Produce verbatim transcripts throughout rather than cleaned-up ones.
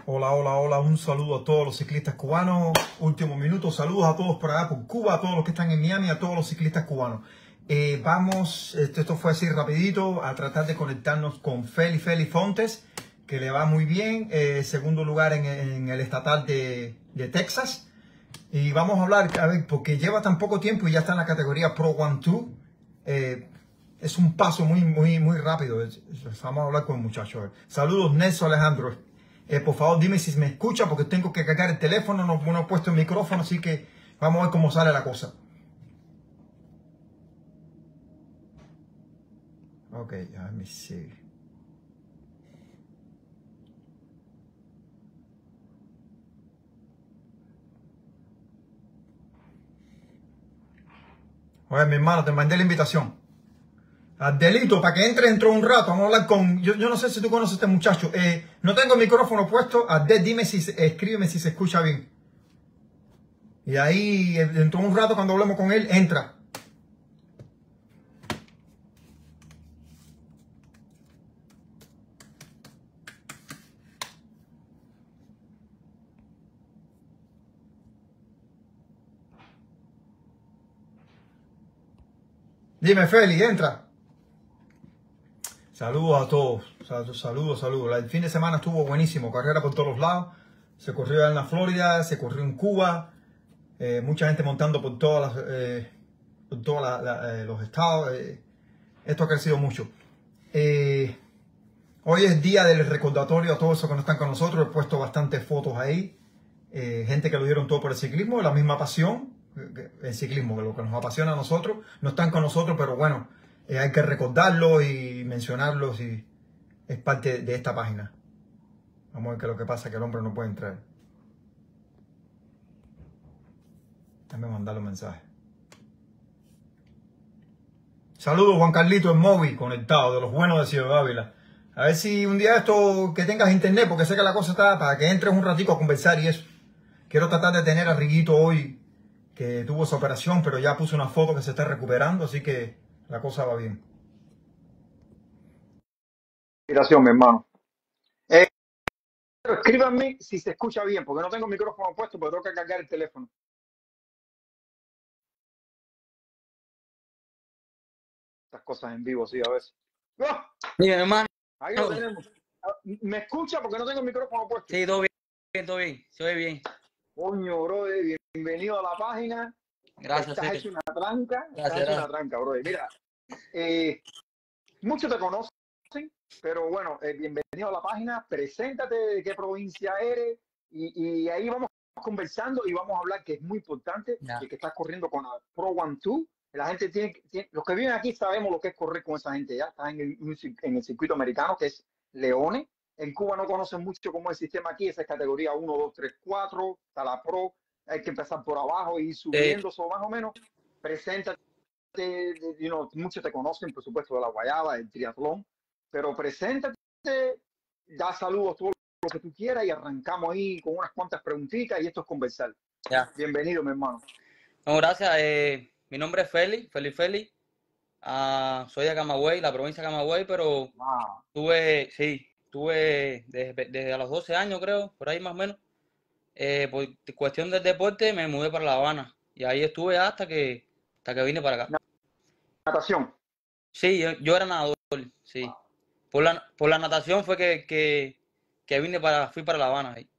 Hola, hola, hola, un saludo a todos los ciclistas cubanos. Último minuto, saludos a todos por allá por Cuba, a todos los que están en Miami, a todos los ciclistas cubanos. Eh, vamos, esto, esto fue así rapidito, a tratar de conectarnos con Feli Feli Fontes, que le va muy bien, eh, segundo lugar en, en el estatal de, de Texas. Y vamos a hablar, a ver, porque lleva tan poco tiempo y ya está en la categoría Pro One dos. Eh, es un paso muy, muy, muy rápido. Vamos a hablar con el muchacho. Saludos, Nelson Alejandro. Eh, por favor, dime si me escucha porque tengo que cargar el teléfono, no, no he puesto el micrófono, así que vamos a ver cómo sale la cosa. Ok, let me see. Oye, mi hermano, te mandé la invitación. Adelito, para que entre dentro de un rato, vamos a hablar con... Yo, yo no sé si tú conoces a este muchacho. Eh, no tengo el micrófono puesto. Adel, dime si... Escríbeme si se escucha bien. Y ahí, dentro de un rato, cuando hablemos con él, entra. Dime, Feli, entra. Saludos a todos. Saludos, saludos. El fin de semana estuvo buenísimo. Carrera por todos los lados. Se corrió en la Florida, se corrió en Cuba. Eh, mucha gente montando por todas las, eh, por todos la, la, eh, los estados. Eh, esto ha crecido mucho. Eh, hoy es día del recordatorio a todos esos que no están con nosotros. He puesto bastantes fotos ahí. Eh, gente que lo dieron todo por el ciclismo, la misma pasión. El ciclismo, que lo que nos apasiona a nosotros. No están con nosotros, pero bueno, eh, hay que recordarlo y mencionarlos y es parte de esta página. Vamos a ver qué es lo que pasa, que el hombre no puede entrar. Déjame mandarle un mensaje. Saludos, Juan Carlito, en móvil, conectado, de los buenos de Ciudad Ávila. A ver si un día esto, que tengas internet, porque sé que la cosa está para que entres un ratico a conversar y eso. Quiero tratar de tener a Riguito hoy, que tuvo esa operación, pero ya puse una foto que se está recuperando, así que la cosa va bien. Invitación, mi hermano. Eh, escríbanme si se escucha bien, porque no tengo el micrófono puesto, pero tengo que cargar el teléfono. Estas cosas en vivo, sí, a veces. ¡Oh! Sí, hermano. Ahí lo tenemos. ¿Me escucha porque no tengo el micrófono puesto? Sí, todo bien, todo bien, se oye bien. Coño, bro, bienvenido a la página. Gracias. Estás hecho una tranca, Gracias, estás hecho una tranca, bro. Mira, eh, muchos te conocen, pero bueno, eh, bienvenido a la página. Preséntate de qué provincia eres y, y ahí vamos conversando y vamos a hablar, que es muy importante, ya. de que estás corriendo con la Pro One dos. La gente tiene, tiene, los que viven aquí sabemos lo que es correr con esa gente ya. Estás en el, en el circuito americano, que es Leones. En Cuba no conocen mucho cómo es el sistema aquí. Esa es categoría uno, dos, tres, cuatro. Está la Pro. Hay que empezar por abajo y ir subiendo, eh, so, más o menos. Preséntate. You know, muchos te conocen, por supuesto, de la guayaba, el triatlón. Pero preséntate, da saludos, todo lo que tú quieras y arrancamos ahí con unas cuantas preguntitas y esto es conversar. Ya. Bienvenido, mi hermano. No, gracias. Eh, mi nombre es Feli, Feli Feli. Uh, soy de Camagüey, la provincia de Camagüey, pero wow. tuve, sí, tuve desde, desde a los doce años, creo, por ahí más o menos. Eh, por cuestión del deporte me mudé para La Habana y ahí estuve hasta que, hasta que vine para acá. ¿Natación? Sí, yo, yo era nadador, sí. Wow. Por la, por la natación fue que, que, que vine para, fui para La Habana ahí.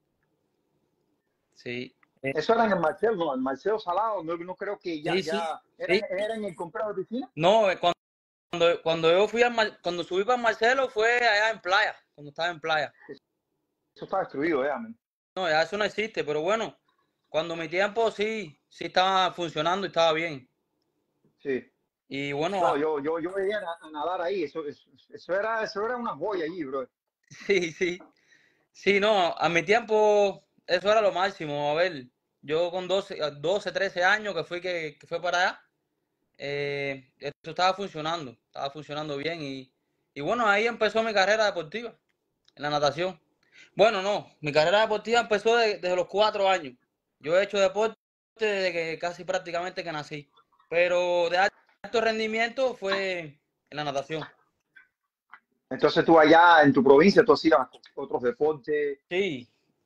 Sí. Eso era en el Marcelo, no, el Marcelo Salado, no, no creo que ya, sí, ya sí, ¿era, sí. ¿era en el complejo de piscina? No, cuando, cuando, cuando yo fui a, cuando subí para Marcelo fue allá en playa, cuando estaba en playa. Eso está destruido ya, man. No, ya eso no existe, pero bueno, cuando mi tiempo sí, sí estaba funcionando y estaba bien. Sí. Y bueno. No, yo, yo, yo veía a, a nadar ahí, eso, eso, eso, era, eso era una joya allí, bro. Sí, sí. Sí, no, a mi tiempo eso era lo máximo. A ver, yo con doce, doce trece años que fui que, que fue para allá, eh, esto estaba funcionando, estaba funcionando bien y, y bueno, ahí empezó mi carrera deportiva, en la natación. Bueno, no, mi carrera deportiva empezó de, desde los cuatro años. Yo he hecho deporte desde que casi prácticamente que nací, pero de alto rendimiento fue en la natación. Entonces tú allá en tu provincia, tú hacías otros deportes. Sí,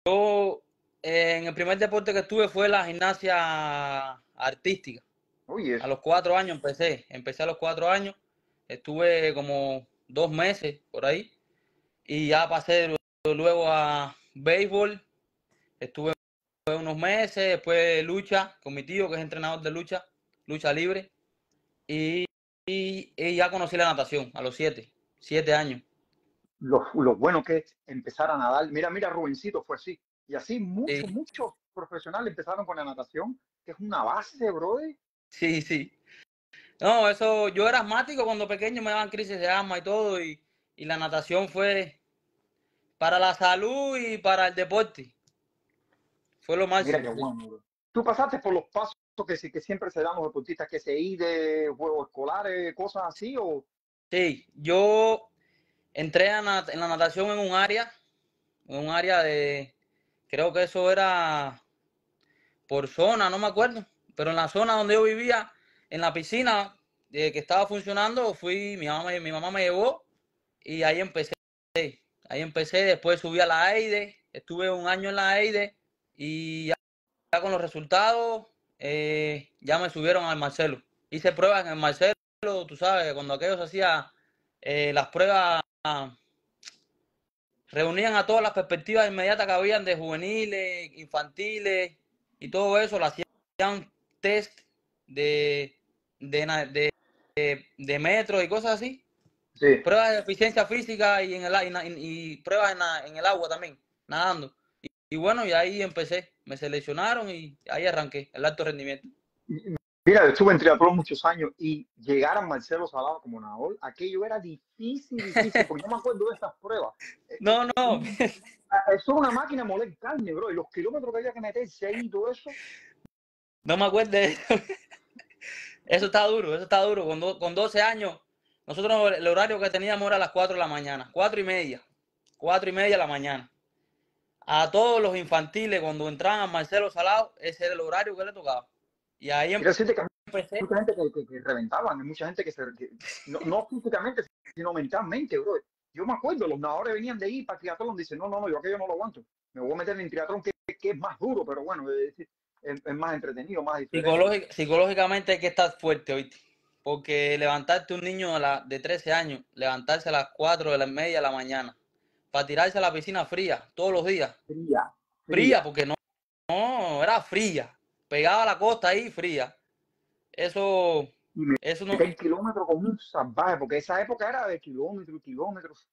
yo eh, en el primer deporte que estuve fue la gimnasia artística. Oye, A los cuatro años empecé, empecé a los cuatro años, estuve como dos meses por ahí y ya pasé luego a béisbol, estuve unos meses, después lucha con mi tío que es entrenador de lucha, lucha libre y, y, y ya conocí la natación a los siete, siete años. lo, lo bueno que es empezar a nadar. Mira, mira, Rubencito fue así. Y así muchos, Sí, muchos profesionales empezaron con la natación, que es una base, brother. sí, sí. No, eso, yo era asmático cuando pequeño, me daban crisis de asma y todo, y, y la natación fue para la salud y para el deporte. Fue lo Mira qué máximo, sí. bueno, bro. Tú pasaste por los pasos que, sí- que siempre se dan los deportistas, que se ir de juegos escolares, cosas así, o Sí, yo entré a nat- en la natación en un área, en un área de, creo que eso era por zona, no me acuerdo, pero en la zona donde yo vivía, en la piscina eh, que estaba funcionando, fui, mi mamá, me- mi mamá me llevó y ahí empecé. Ahí empecé, después subí a la EIDE, estuve un año en la EIDE y ya, ya con los resultados eh, ya me subieron al Marcelo. Hice pruebas en el Marcelo, tú sabes, cuando aquellos hacía eh, las pruebas, reunían a todas las perspectivas inmediatas que habían de juveniles, infantiles y todo eso, lo hacían test de, de, de, de, de metros y cosas así. sí. Pruebas de eficiencia física y, en el, y, y pruebas en, la, en el agua también, nadando. Y, y bueno, y ahí empecé, me seleccionaron y ahí arranqué el alto rendimiento. Mira, yo estuve en triatlón muchos años y llegar a Marcelo Salado como nadador, aquello era difícil, difícil, porque yo me acuerdo de esas pruebas. Eh, No, no, un- Eso es una máquina de moler carne, bro, y los kilómetros que había que meterse ahí y todo eso. no me acuerdo de eso. Eso está duro, eso está duro. Con, do, con doce años, nosotros el horario que teníamos era a las cuatro de la mañana, cuatro y media, cuatro y media de la mañana. A todos los infantiles, cuando entraban a Marcelo Salado, ese era el horario que le tocaba. Y ahí Quiero decirte que hay empecé. mucha gente que, que, que reventaban, hay mucha gente que se, que, no, no físicamente, sino mentalmente, bro. Yo me acuerdo, los nadadores venían de ir para triatlón, dicen, no, no, no, yo aquello no lo aguanto. Me voy a meter en triatlón, que, que es más duro, pero bueno, es, es, es más entretenido, más diferente. Psicológic, psicológicamente hay que estar fuerte, ¿oíste? Porque levantarte un niño de, la, de trece años, levantarse a las cuatro de la media de la mañana, para tirarse a la piscina fría todos los días. Fría, Fría, fría. porque no, no, era fría. Pegaba a la costa ahí, fría. Eso, Y me eso no. metí el kilómetro como un salvaje, porque esa época era de kilómetros y kilómetros.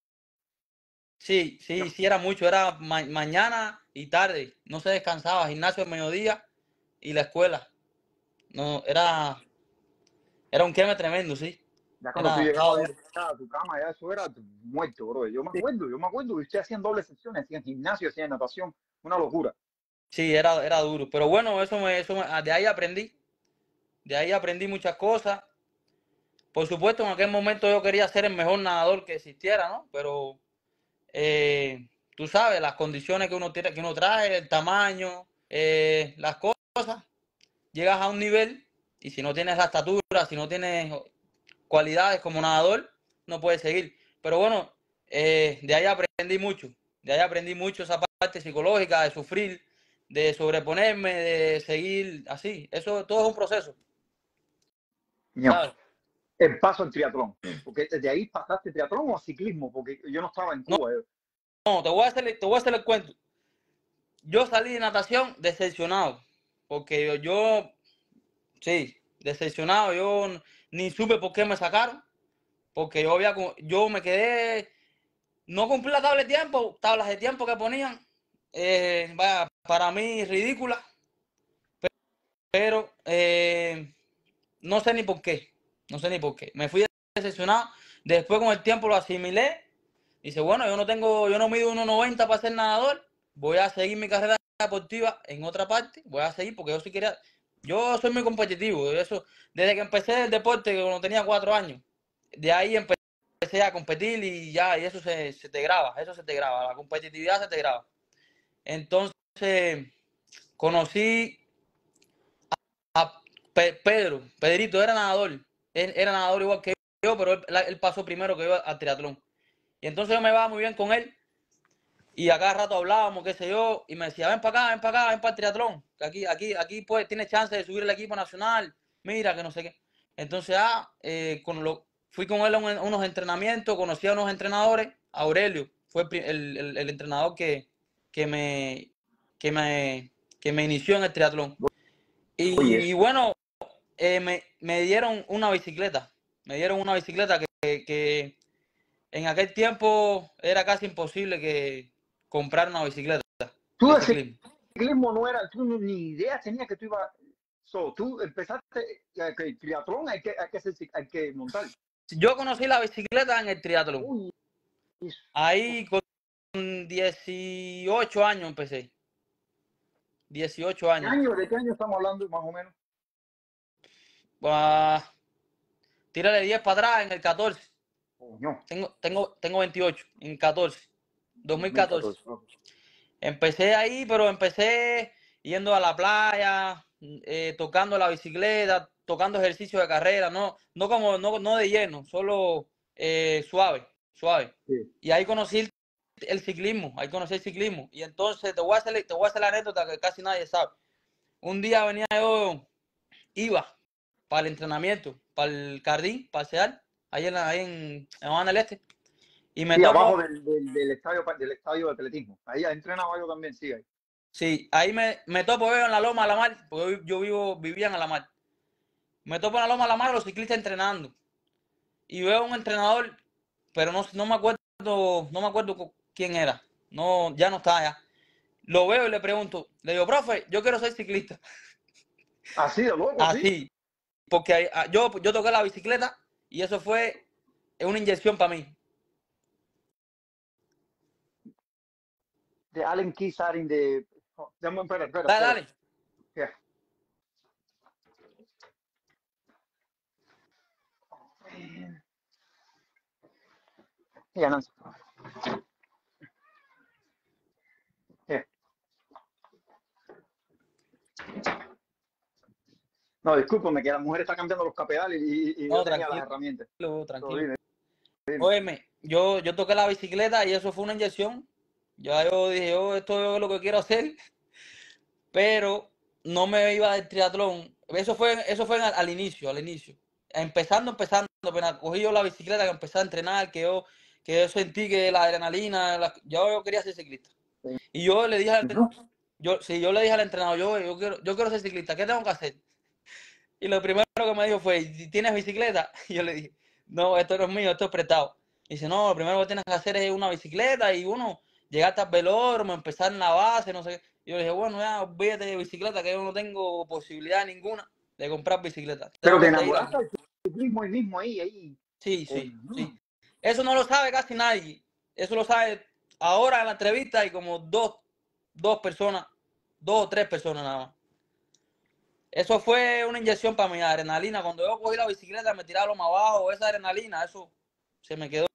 Sí, sí, sí, era mucho. Era ma mañana y tarde. No se descansaba. Gimnasio al mediodía y la escuela. No, era, era un queme tremendo, sí. Ya cuando tú Era, estaba llegabas duro. ya a tu cama, ya eso era muerto, bro. Yo me acuerdo, yo me acuerdo que ustedes hacían dobles sesiones, hacían gimnasio, hacían natación, una locura. Sí, era, era duro. Pero bueno, eso me, eso me, de ahí aprendí. De ahí aprendí muchas cosas. Por supuesto, en aquel momento yo quería ser el mejor nadador que existiera, ¿no? Pero eh, tú sabes, las condiciones que uno, tiene, que uno trae, el tamaño, eh, las cosas, llegas a un nivel y si no tienes la estatura, si no tienes cualidades como nadador, no puedes seguir. Pero bueno, eh, de ahí aprendí mucho. De ahí aprendí mucho esa parte psicológica, de sufrir, de sobreponerme, de seguir así. Eso todo es un proceso, Ño. ¿sabes? El paso al triatlón, porque desde ahí pasaste triatlón o a ciclismo, porque yo no estaba en No, Cuba. Yo. no, te voy a hacer, te voy a hacer el cuento. Yo salí de natación decepcionado, porque yo, yo sí, decepcionado. Yo ni supe por qué me sacaron, porque yo había, yo me quedé, no cumplí la tabla de tiempo, tablas de tiempo que ponían, eh, vaya, para mí ridícula, pero eh, no sé ni por qué, no sé ni por qué. Me fui decepcionado. Después con el tiempo lo asimilé. Dice, bueno, yo no tengo, yo no mido uno noventa para ser nadador, voy a seguir mi carrera deportiva en otra parte, voy a seguir porque yo sí quería, yo soy muy competitivo, eso, desde que empecé el deporte cuando tenía cuatro años, de ahí empecé a competir y ya, y eso se, se te graba, eso se te graba, la competitividad se te graba. Entonces, conocí a Pe- Pedro, Pedrito era nadador, él era nadador igual que yo, pero él, él pasó primero que yo al triatlón. Y entonces yo me va muy bien con él. Y a cada rato hablábamos, qué sé yo, y me decía, ven para acá, ven para acá, ven para el triatlón, que aquí, aquí, aquí pues tienes chance de subir el equipo nacional, mira, que no sé qué. Entonces, ah, eh, con lo, fui con él a un, unos entrenamientos, conocí a unos entrenadores, Aurelio, fue el, el, el, el entrenador que, que, me, que, me, que me inició en el triatlón. Oye, Y eso. bueno, eh, me, me dieron una bicicleta, me dieron una bicicleta que, que, que en aquel tiempo era casi imposible que comprar una bicicleta Tú de de ciclismo. ciclismo no era, tú no- ni idea tenías que tú ibas. So, tú empezaste eh, que el triatlón, hay que, hay que, hacer, hay que montar. Yo conocí la bicicleta en el triatlón. Uy, eso. Ahí con dieciocho años empecé. dieciocho ¿Qué años. año, ¿De qué año estamos hablando más o menos? Uh, tírale diez para atrás en el catorce. Coño, Tengo, tengo, tengo veintiocho en catorce. dos mil catorce. dos mil catorce. Ok. Empecé ahí, pero empecé yendo a la playa, eh, tocando la bicicleta, tocando ejercicio de carrera, no, no como, no, no de lleno, solo eh, suave, suave. Sí. Y ahí conocí el, el ciclismo, ahí conocí el ciclismo. Y entonces te voy a hacer, te voy a hacer la anécdota que casi nadie sabe. Un día venía yo, iba para el entrenamiento, para el Cardín, para pasear, ahí en, la, ahí en, en Habana del Este. Y me Sí, topo, abajo del, del, del estadio del estadio de atletismo. Ahí entrenaba yo también, sí. Ahí. sí, ahí me, me topo yo en la Loma a la Mar, porque yo vivo, vivía en la Mar. Me topo en la Loma a la Mar los ciclistas entrenando. Y veo a un entrenador, pero no, no me acuerdo, no me acuerdo quién era. No, ya no está allá. Lo veo y le pregunto, le digo, profe, yo quiero ser ciclista. Así de loco, sí. Así, porque yo, yo toqué la bicicleta y eso fue una inyección para mí. De Allen Keysarin de. Oh, espera, espera, Dale, espera. dale. Yeah. Yeah, Nancy. Yeah. No, discúlpame, que la mujer está cambiando los capedales y, y No, yo tenía las tranquilo, herramientas. tranquilo. So, dime, dime. Óyeme, yo, yo toqué la bicicleta y eso fue una inyección. Ya yo dije, yo esto es lo que quiero hacer, pero no me iba del triatlón. Eso fue, eso fue al, al inicio, al inicio. Empezando, empezando, apenas cogí yo la bicicleta, que empecé a entrenar, que yo, que yo sentí que la adrenalina, la, yo, yo quería ser ciclista. Y yo le dije al, ¿No? yo, sí, yo le dije al entrenador, yo, yo, quiero, yo quiero ser ciclista, ¿qué tengo que hacer? Y lo primero que me dijo fue, ¿tienes bicicleta? Y yo le dije, no, esto no es mío, esto es prestado. Y dice, no, lo primero que tienes que hacer es una bicicleta y uno, llegar hasta el velódromo, empezar en la base, no sé qué. Y yo le dije, bueno, ya, olvídate de bicicleta, que yo no tengo posibilidad ninguna de comprar bicicleta. Pero Tengo te que seguir enamoraste aquí. del ciclismo ahí mismo, ahí, ahí. Sí, Oh, sí, no. sí. Eso no lo sabe casi nadie. Eso lo sabe ahora en la entrevista y como dos, dos personas, dos o tres personas nada más. Eso fue una inyección para mi adrenalina. Cuando yo cogí la bicicleta, me tiraba lo más abajo, esa adrenalina, eso se me quedó.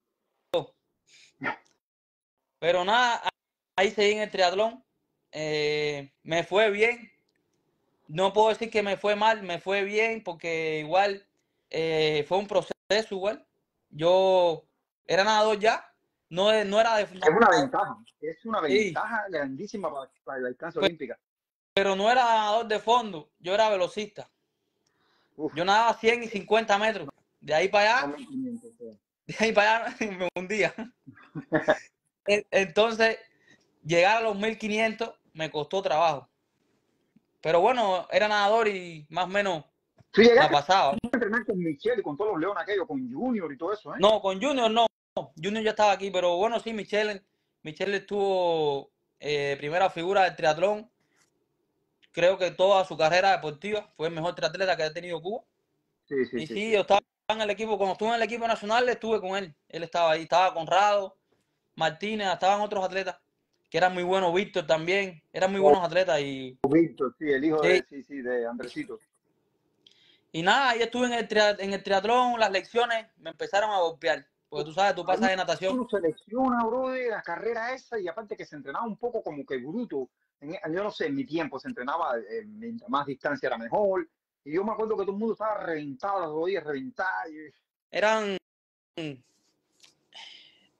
Pero nada, ahí seguí en el triatlón. Eh, me fue bien. No puedo decir que me fue mal, me fue bien porque igual eh, fue un proceso igual. Yo era nadador ya, no, no era de... Es una ventaja, es una Sí, ventaja grandísima para, para la distancia olímpica. pero no era nadador de fondo, yo era velocista. Uf, Yo nadaba cien y cincuenta metros. De ahí para no allá, mil quinientos. O sea. de ahí para allá me hundía. Entonces, llegar a los mil quinientos me costó trabajo. Pero bueno, era nadador y más o menos Tú la llegaste pasaba. a entrenar con Michelle y con todos los leones aquellos, con Junior y todo eso, ¿eh? No, con Junior no. Junior ya estaba aquí, pero bueno, sí, Michelle, Michelle estuvo eh, primera figura del triatlón. Creo que toda su carrera deportiva fue el mejor triatleta que ha tenido Cuba. Sí, sí, Y sí, sí, sí. yo estaba en el equipo, cuando estuve en el equipo nacional, estuve con él. Él estaba ahí, estaba Conrado, Martínez, estaban otros atletas que eran muy buenos, Víctor también, eran muy Oh, buenos atletas y Víctor, sí, el hijo sí. de, sí, sí, de Andresito. Y nada, ahí estuve en el, tri en el triatlón, las lecciones me empezaron a golpear, porque tú sabes, tú pasas Ahí de natación. uno selecciona, bro, de la carrera esa y aparte que se entrenaba un poco como que bruto. En, yo no sé, en mi tiempo se entrenaba, eh, mientras más distancia era mejor. Y yo me acuerdo que todo el mundo estaba reventado, las rodillas reventadas. Y... Eran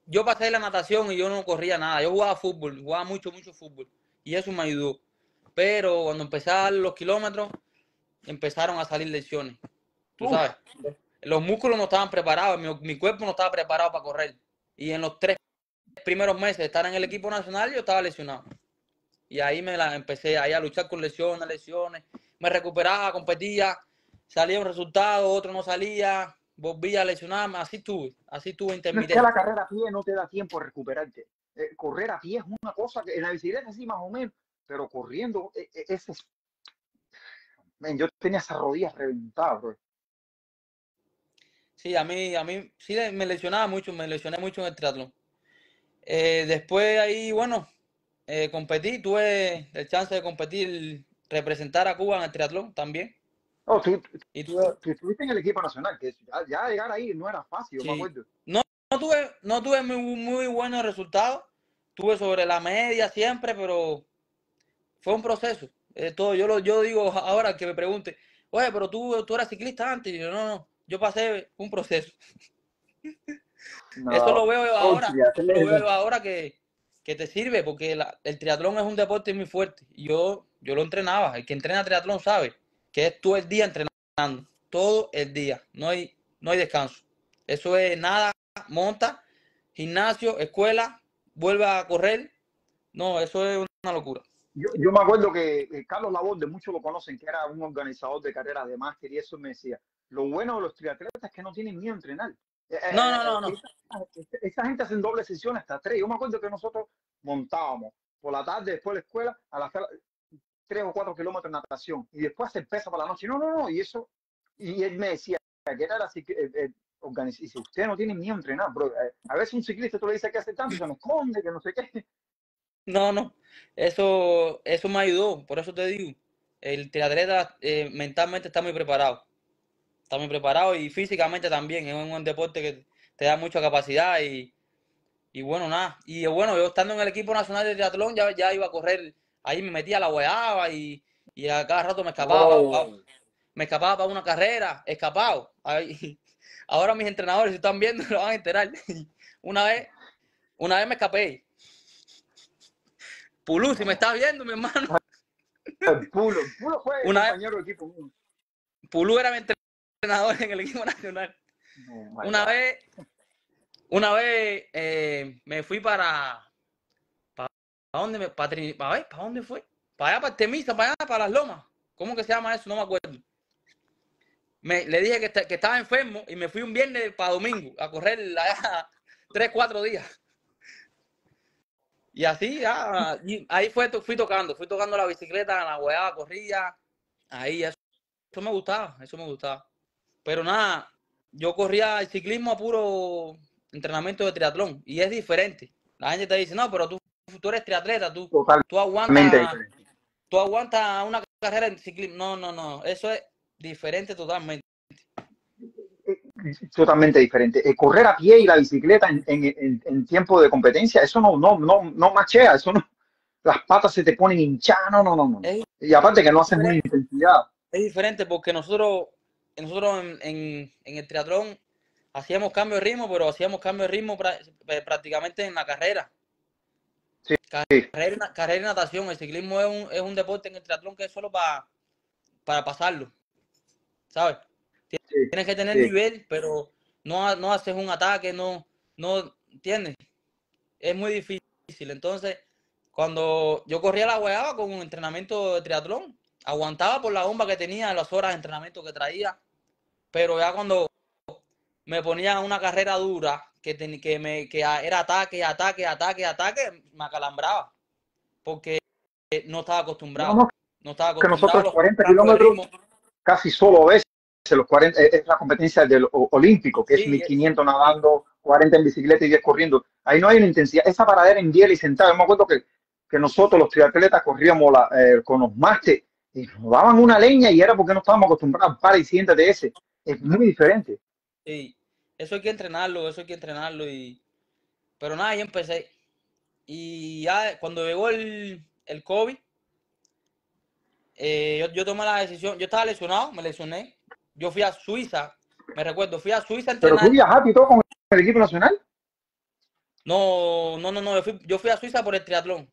yo pasé la natación y yo no corría nada. Yo jugaba fútbol, jugaba mucho, mucho fútbol. Y eso me ayudó. Pero cuando empecé a dar los kilómetros, empezaron a salir lesiones. Tú Uf. sabes, los músculos no estaban preparados, mi, mi cuerpo no estaba preparado para correr. Y en los tres primeros meses de estar en el equipo nacional, yo estaba lesionado. Y ahí me la empecé ahí a luchar con lesiones, lesiones. Me recuperaba, competía, salía un resultado, otro no salía, volvía a lesionarme, así estuve, así estuve No es que intermitente. la carrera a pie no te da tiempo de recuperarte. Eh, correr a pie es una cosa que en la bicicleta sí más o menos, pero corriendo, eh, eh, ese es... Man, yo tenía esas rodillas reventadas, bro. Sí, a mí, a mí sí me lesionaba mucho, me lesioné mucho en el triatlón. Eh, después ahí, bueno, eh, competí, tuve el chance de competir, representar a Cuba en el triatlón también. Oh, tú, Y tuve, tú estuviste en el equipo nacional, que ya, ya llegar ahí no era fácil, yo me sí, acuerdo. no, no tuve, no tuve muy, muy buenos resultados, tuve sobre la media siempre, pero fue un proceso. Eh, todo, yo, lo, yo digo ahora que me pregunte, oye, pero tú, tú eras ciclista antes, y yo no, no, yo pasé un proceso. No, Eso lo veo oh, ahora, ya, eso lo veo ahora que, que te sirve, porque la, el triatlón es un deporte muy fuerte. Y yo, yo lo entrenaba. El que entrena triatlón sabe que es todo el día entrenando, todo el día. No hay, no hay descanso. Eso es nada, monta, gimnasio, escuela, vuelve a correr. No, eso es una locura. Yo, yo me acuerdo que eh, Carlos Laborde, muchos lo conocen, que era un organizador de carreras de máster, y eso me decía, lo bueno de los triatletas es que no tienen miedo a entrenar. Eh, No, no, eh, no, no. esa, esa, esa gente hace doble sesión hasta tres. Yo me acuerdo que nosotros montábamos por la tarde, después de la escuela, a las tres o cuatro kilómetros de natación, y después se pesa para la noche. No, no, no, y eso, y él me decía que era así, eh, eh, organiz- y si usted no tiene miedo a entrenar, bro, eh, a veces un ciclista tú le dices que hace tanto y se me esconde, que no sé qué. No, no, eso, eso me ayudó, por eso te digo, el triatleta eh, mentalmente está muy preparado, está muy preparado y físicamente también, es un, un deporte que te da mucha capacidad y, y bueno, nada, y bueno, yo estando en el equipo nacional de triatlón ya, ya iba a correr, ahí me metía a la guayaba y, y a cada rato me escapaba, pa- pa- Oh. me escapaba para una carrera, escapado, ahí, ahora mis entrenadores si están viendo lo van a enterar, una vez, una vez me escapé. Pulú, si me estás viendo, mi hermano. El Pulo, el Pulo fue Una vez, compañero de equipo mío. Pulú era mi entrenador en el equipo nacional. Oh, Una vez, una vez eh, me fui para, para, ¿para dónde me, para, para, ¿para dónde fue? Para allá, para Temisa, para allá, para las Lomas. ¿Cómo que se llama eso? No me acuerdo. Me, le dije que, que estaba enfermo y me fui un viernes para domingo a correr allá tres, cuatro días. Y así, ya, y ahí fue, fui tocando, fui tocando la bicicleta, la hueá, corría, ahí, eso, eso me gustaba, eso me gustaba. Pero nada, yo corría el ciclismo a puro entrenamiento de triatlón y es diferente. La gente te dice, no, pero tú, tú eres triatleta, tú, tú aguantas, tú aguantas una carrera en ciclismo. No, no, no, eso es diferente totalmente. Totalmente diferente. Eh, correr a pie y la bicicleta en, en, en, en tiempo de competencia, eso no, no, no, no machea, eso no, las patas se te ponen hinchadas, no, no, no, no. Es, Y aparte que no haces una intensidad. Es diferente porque nosotros, nosotros en, en, en el triatlón hacíamos cambio de ritmo, pero hacíamos cambio de ritmo prácticamente en la carrera. Sí, carrera, sí. carrera y natación. El ciclismo es un, es un deporte en el triatlón que es solo para, para pasarlo, ¿sabes? Tienes que tener sí. nivel, pero no, no haces un ataque, no, no, ¿entiendes? Es muy difícil. Entonces, cuando yo corría la hueá con un entrenamiento de triatlón, aguantaba por la bomba que tenía, las horas de entrenamiento que traía, pero ya cuando me ponía una carrera dura, que, ten, que, me, que era ataque, ataque, ataque, ataque, me acalambraba, porque no estaba acostumbrado. No, no, no estaba que acostumbrado nosotros los cuarenta kilómetros casi solo a veces, los cuarenta, es la competencia del olímpico, que sí, es mil quinientos nadando, sí. cuarenta en bicicleta y diez corriendo. Ahí no hay una intensidad. Esa paradera en biela y sentada, yo me acuerdo que, que nosotros los triatletas corríamos la, eh, con los máster y nos daban una leña y era porque no estábamos acostumbrados. Para y siéntate ese. Es muy diferente. Sí, eso hay que entrenarlo, eso hay que entrenarlo. y Pero nada, yo empecé. Y ya cuando llegó el, el COVID, eh, yo, yo tomé la decisión, yo estaba lesionado, me lesioné. Yo fui a Suiza, me recuerdo, fui a Suiza a entrenar. ¿Pero tú viajaste y todo con el equipo nacional? No, no, no, no, yo fui, yo fui a Suiza por el triatlón.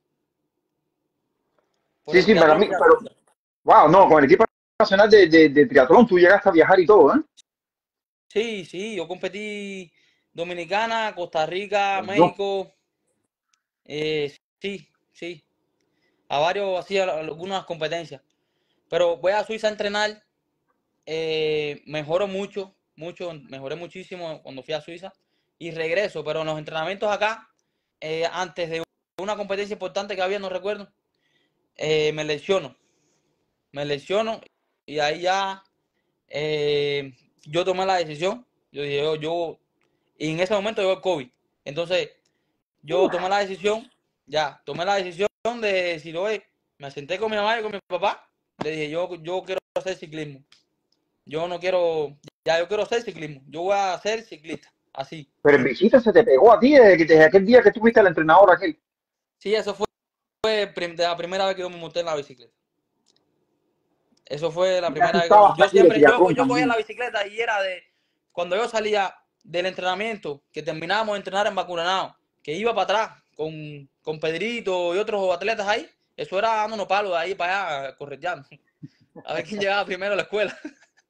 Por Sí, el sí, para triatlón mí, fui a pero, Suiza. wow, no, con el equipo nacional de, de, de triatlón tú llegaste a viajar y todo, ¿eh? Sí, sí, yo competí Dominicana, Costa Rica, Por Dios. México, eh, sí, sí, a varios, así, a algunas competencias. Pero voy a Suiza a entrenar, eh, mejoro mucho, mucho, mejoré muchísimo cuando fui a Suiza y regreso, pero en los entrenamientos acá, eh, antes de una competencia importante que había, no recuerdo, eh, me lesiono, me lesiono y ahí ya eh, yo tomé la decisión, yo dije, yo, yo, y en ese momento llegó el COVID, entonces yo Uf, tomé la decisión, ya, tomé la decisión de decir, oye, me senté con mi mamá y con mi papá, le dije, yo, yo quiero hacer ciclismo, yo no quiero, ya yo quiero hacer ciclismo, yo voy a ser ciclista, así. pero el bichito se te pegó a ti desde, que- desde aquel día que tuviste al entrenador aquel. Sí, eso fue, fue prim- de la primera vez que yo me monté en la bicicleta. Eso fue la Y ya tú primera vez que estabas yo, yo ahí de siempre, yo, triatlón yo cogía la también. bicicleta y era de, cuando yo salía del entrenamiento, que terminábamos de entrenar en Bacuranao, que iba para atrás con, con Pedrito y otros atletas ahí, eso era dándonos palos de ahí para allá, correteando, a ver quién llegaba primero a la escuela.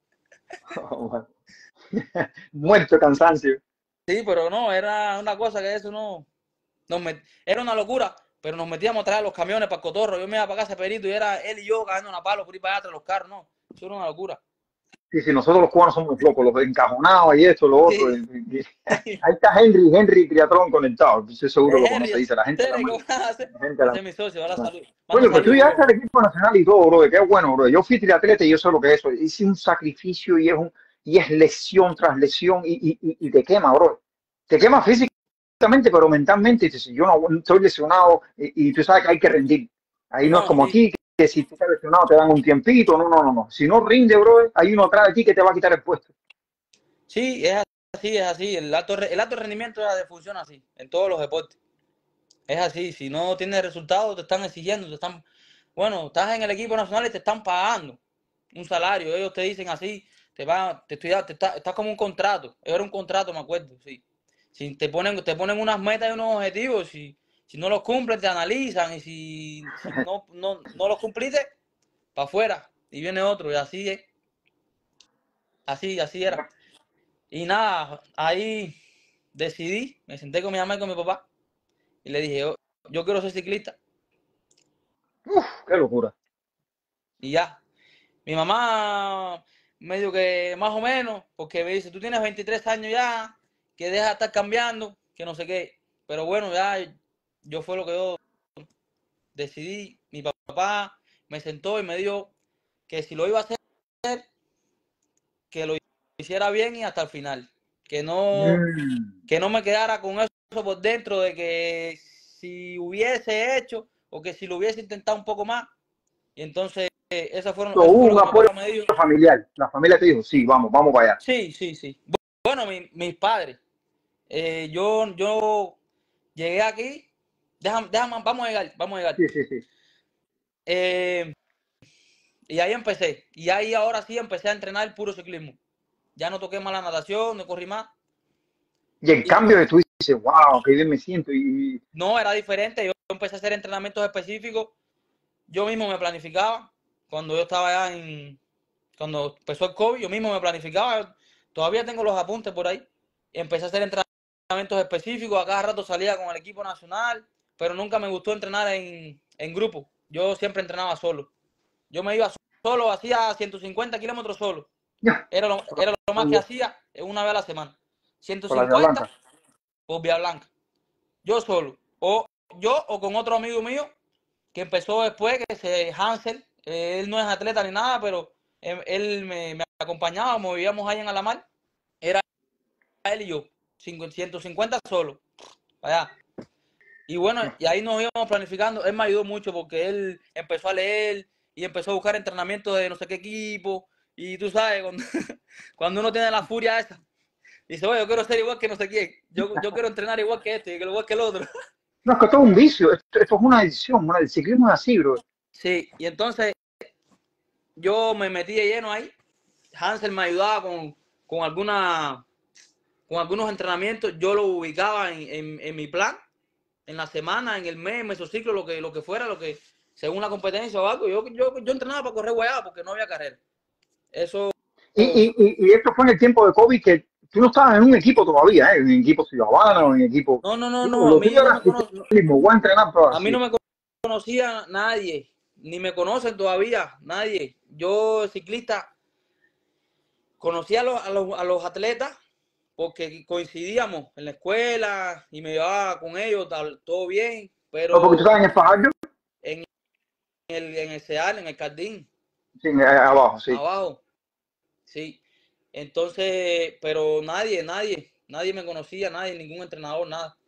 Oh, man. Muerto de cansancio. Sí, pero no, era una cosa que eso no, nos met, era una locura, pero nos metíamos a traer los camiones para el Cotorro, yo me iba para casa Pedrito y era él y yo cagando una palo por ir para allá tras los carros, no, eso era una locura. Sí, sí, nosotros los cubanos somos locos, los encajonados y esto, lo otro. Sí, y- y- sí. Ahí está Henry, Henry Triatlón conectado. Estoy seguro lo Henry, conoce, ese dice la gente de la que mano. va a hacer, La gente de la ese es mi socio, ahora mano. salud. Mando Coño, pues tú saludos, llegaste bro. al equipo nacional y todo, bro. Qué bueno, bro. Yo fui triatleta y yo sé lo que es eso. Hice un sacrificio y es un y es lesión tras lesión y, y, y, y te quema, bro. Te quema físicamente, pero mentalmente. Y si yo no estoy lesionado y, y tú sabes que hay que rendir. Ahí no es No, como sí, aquí, que si tú estás lesionado te dan un tiempito. No, no, no, no. Si no rinde, bro, hay uno atrás de ti que te va a quitar el puesto. sí, es así, es así. El alto, re- el alto rendimiento de funciona así, en todos los deportes. Es así, si no tienes resultados, te están exigiendo, te están, bueno, estás en el equipo nacional y te están pagando un salario. Ellos te dicen así, te va, te estoy, te está, estás como un contrato. Era un contrato, me acuerdo, sí. Si te ponen, te ponen unas metas y unos objetivos, si, si no los cumples, te analizan, y si, si no, no, no los cumpliste, para afuera, y viene otro, y así es, así, así era. Y nada, ahí decidí, me senté con mi mamá y con mi papá, y le dije, yo, yo quiero ser ciclista, Uf, qué locura. y ya. Mi mamá medio que más o menos, porque me dice, tú tienes veintitrés años ya, que deja de estar cambiando, que no sé qué. Pero bueno, ya yo fue lo que yo decidí. Mi papá me sentó y me dijo que si lo iba a hacer, que lo hiciera bien y hasta el final. Que no, Mm. que no me quedara con eso por dentro de que si hubiese hecho o que si lo hubiese intentado un poco más. Y entonces, eso, fueron, So, eso hubo fue lo un que mi apoyo papá me dijo. familiar. La familia te dijo, sí, vamos, vamos para allá. Sí, sí, sí. Bueno, mi, mis padres. Eh, yo, yo llegué aquí. Déjame, déjame, vamos a llegar, vamos a llegar. Sí, sí, sí. Eh, y ahí empecé. Y ahí ahora sí empecé a entrenar puro ciclismo. Ya no toqué más la natación, no corrí más. Y en Y cambio de tú dices, wow, qué bien me siento. Y no, era diferente. Yo empecé a hacer entrenamientos específicos. Yo mismo me planificaba. Cuando yo estaba allá en... Cuando empezó el COVID, yo mismo me planificaba. Todavía tengo los apuntes por ahí. Y empecé a hacer entrenamientos específicos. A cada rato salía con el equipo nacional. Pero nunca me gustó entrenar en, en grupo. Yo siempre entrenaba solo. Yo me iba solo, hacía ciento cincuenta kilómetros solo. ya, Era lo, era lo más que hacía una vez a la semana. por la Vía ciento cincuenta Blanca. por Vía Blanca. Yo solo. O yo o con otro amigo mío que empezó después, que es Hansel. Eh, él no es atleta ni nada, pero él, él me, me acompañaba, movíamos ahí en Alamar. Era él y yo. ciento cincuenta solo. Allá. Y bueno, y ahí nos íbamos planificando. Él me ayudó mucho porque él empezó a leer y empezó a buscar entrenamientos de no sé qué equipo. Y tú sabes, cuando, cuando uno tiene la furia esa, dice, oye, yo quiero ser igual que no sé quién. Yo, yo quiero entrenar igual que este, igual que el otro. No, es que esto es un vicio, esto, esto es una adicción, una, el ciclismo es así, bro. Sí, y entonces yo me metí de lleno ahí. Hansel me ayudaba con, con alguna con algunos entrenamientos, yo lo ubicaba en, en, en mi plan, en la semana, en el mes, en mesociclo, lo que, lo que fuera, lo que según la competencia o algo. Yo, yo, yo entrenaba para correr guayaba porque no había carrera. Eso. Y, y, y, y esto fue en el tiempo de COVID, que tú no estabas en un equipo todavía, ¿eh? En equipo ciudadano, en equipo... No, no, no, Tú, no. A lo mí tuyo no era me conocía. ciclismo, voy a entrenar, pero A mí así. no me conocía nadie, ni me conocen todavía nadie. Yo, ciclista, conocía a los, a los, a los atletas porque coincidíamos en la escuela y me llevaba con ellos, tal, todo bien, No, porque tú pero estabas en el Fajardo, en el, en el CEAL, en el Cardín, sí, eh, abajo, sí. abajo, sí. Entonces, pero nadie, nadie, nadie me conocía, nadie, ningún entrenador, nada.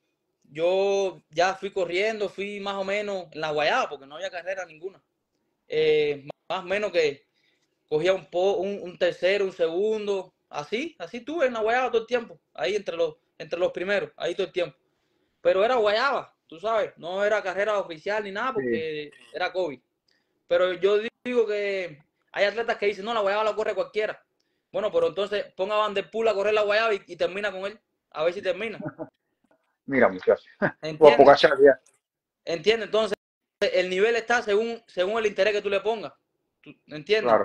Yo ya fui corriendo, fui más o menos en la guayaba, porque no había carrera ninguna. Eh, más o menos que cogía un, po, un, un tercero, un segundo, así, así tuve en la guayaba todo el tiempo, ahí entre los, entre los primeros, ahí todo el tiempo. Pero era guayaba, tú sabes, no era carrera oficial ni nada porque sí. Era COVID. Pero yo digo que hay atletas que dicen, no, la guayaba la corre cualquiera. Bueno, pero entonces ponga a Van der Poel a correr la guayaba y, y termina con él, a ver si termina. Mira, muchachos. ¿Entiendes? ¿Entiendes? Entonces, el nivel está según, según el interés que tú le pongas. ¿Entiendes? Claro.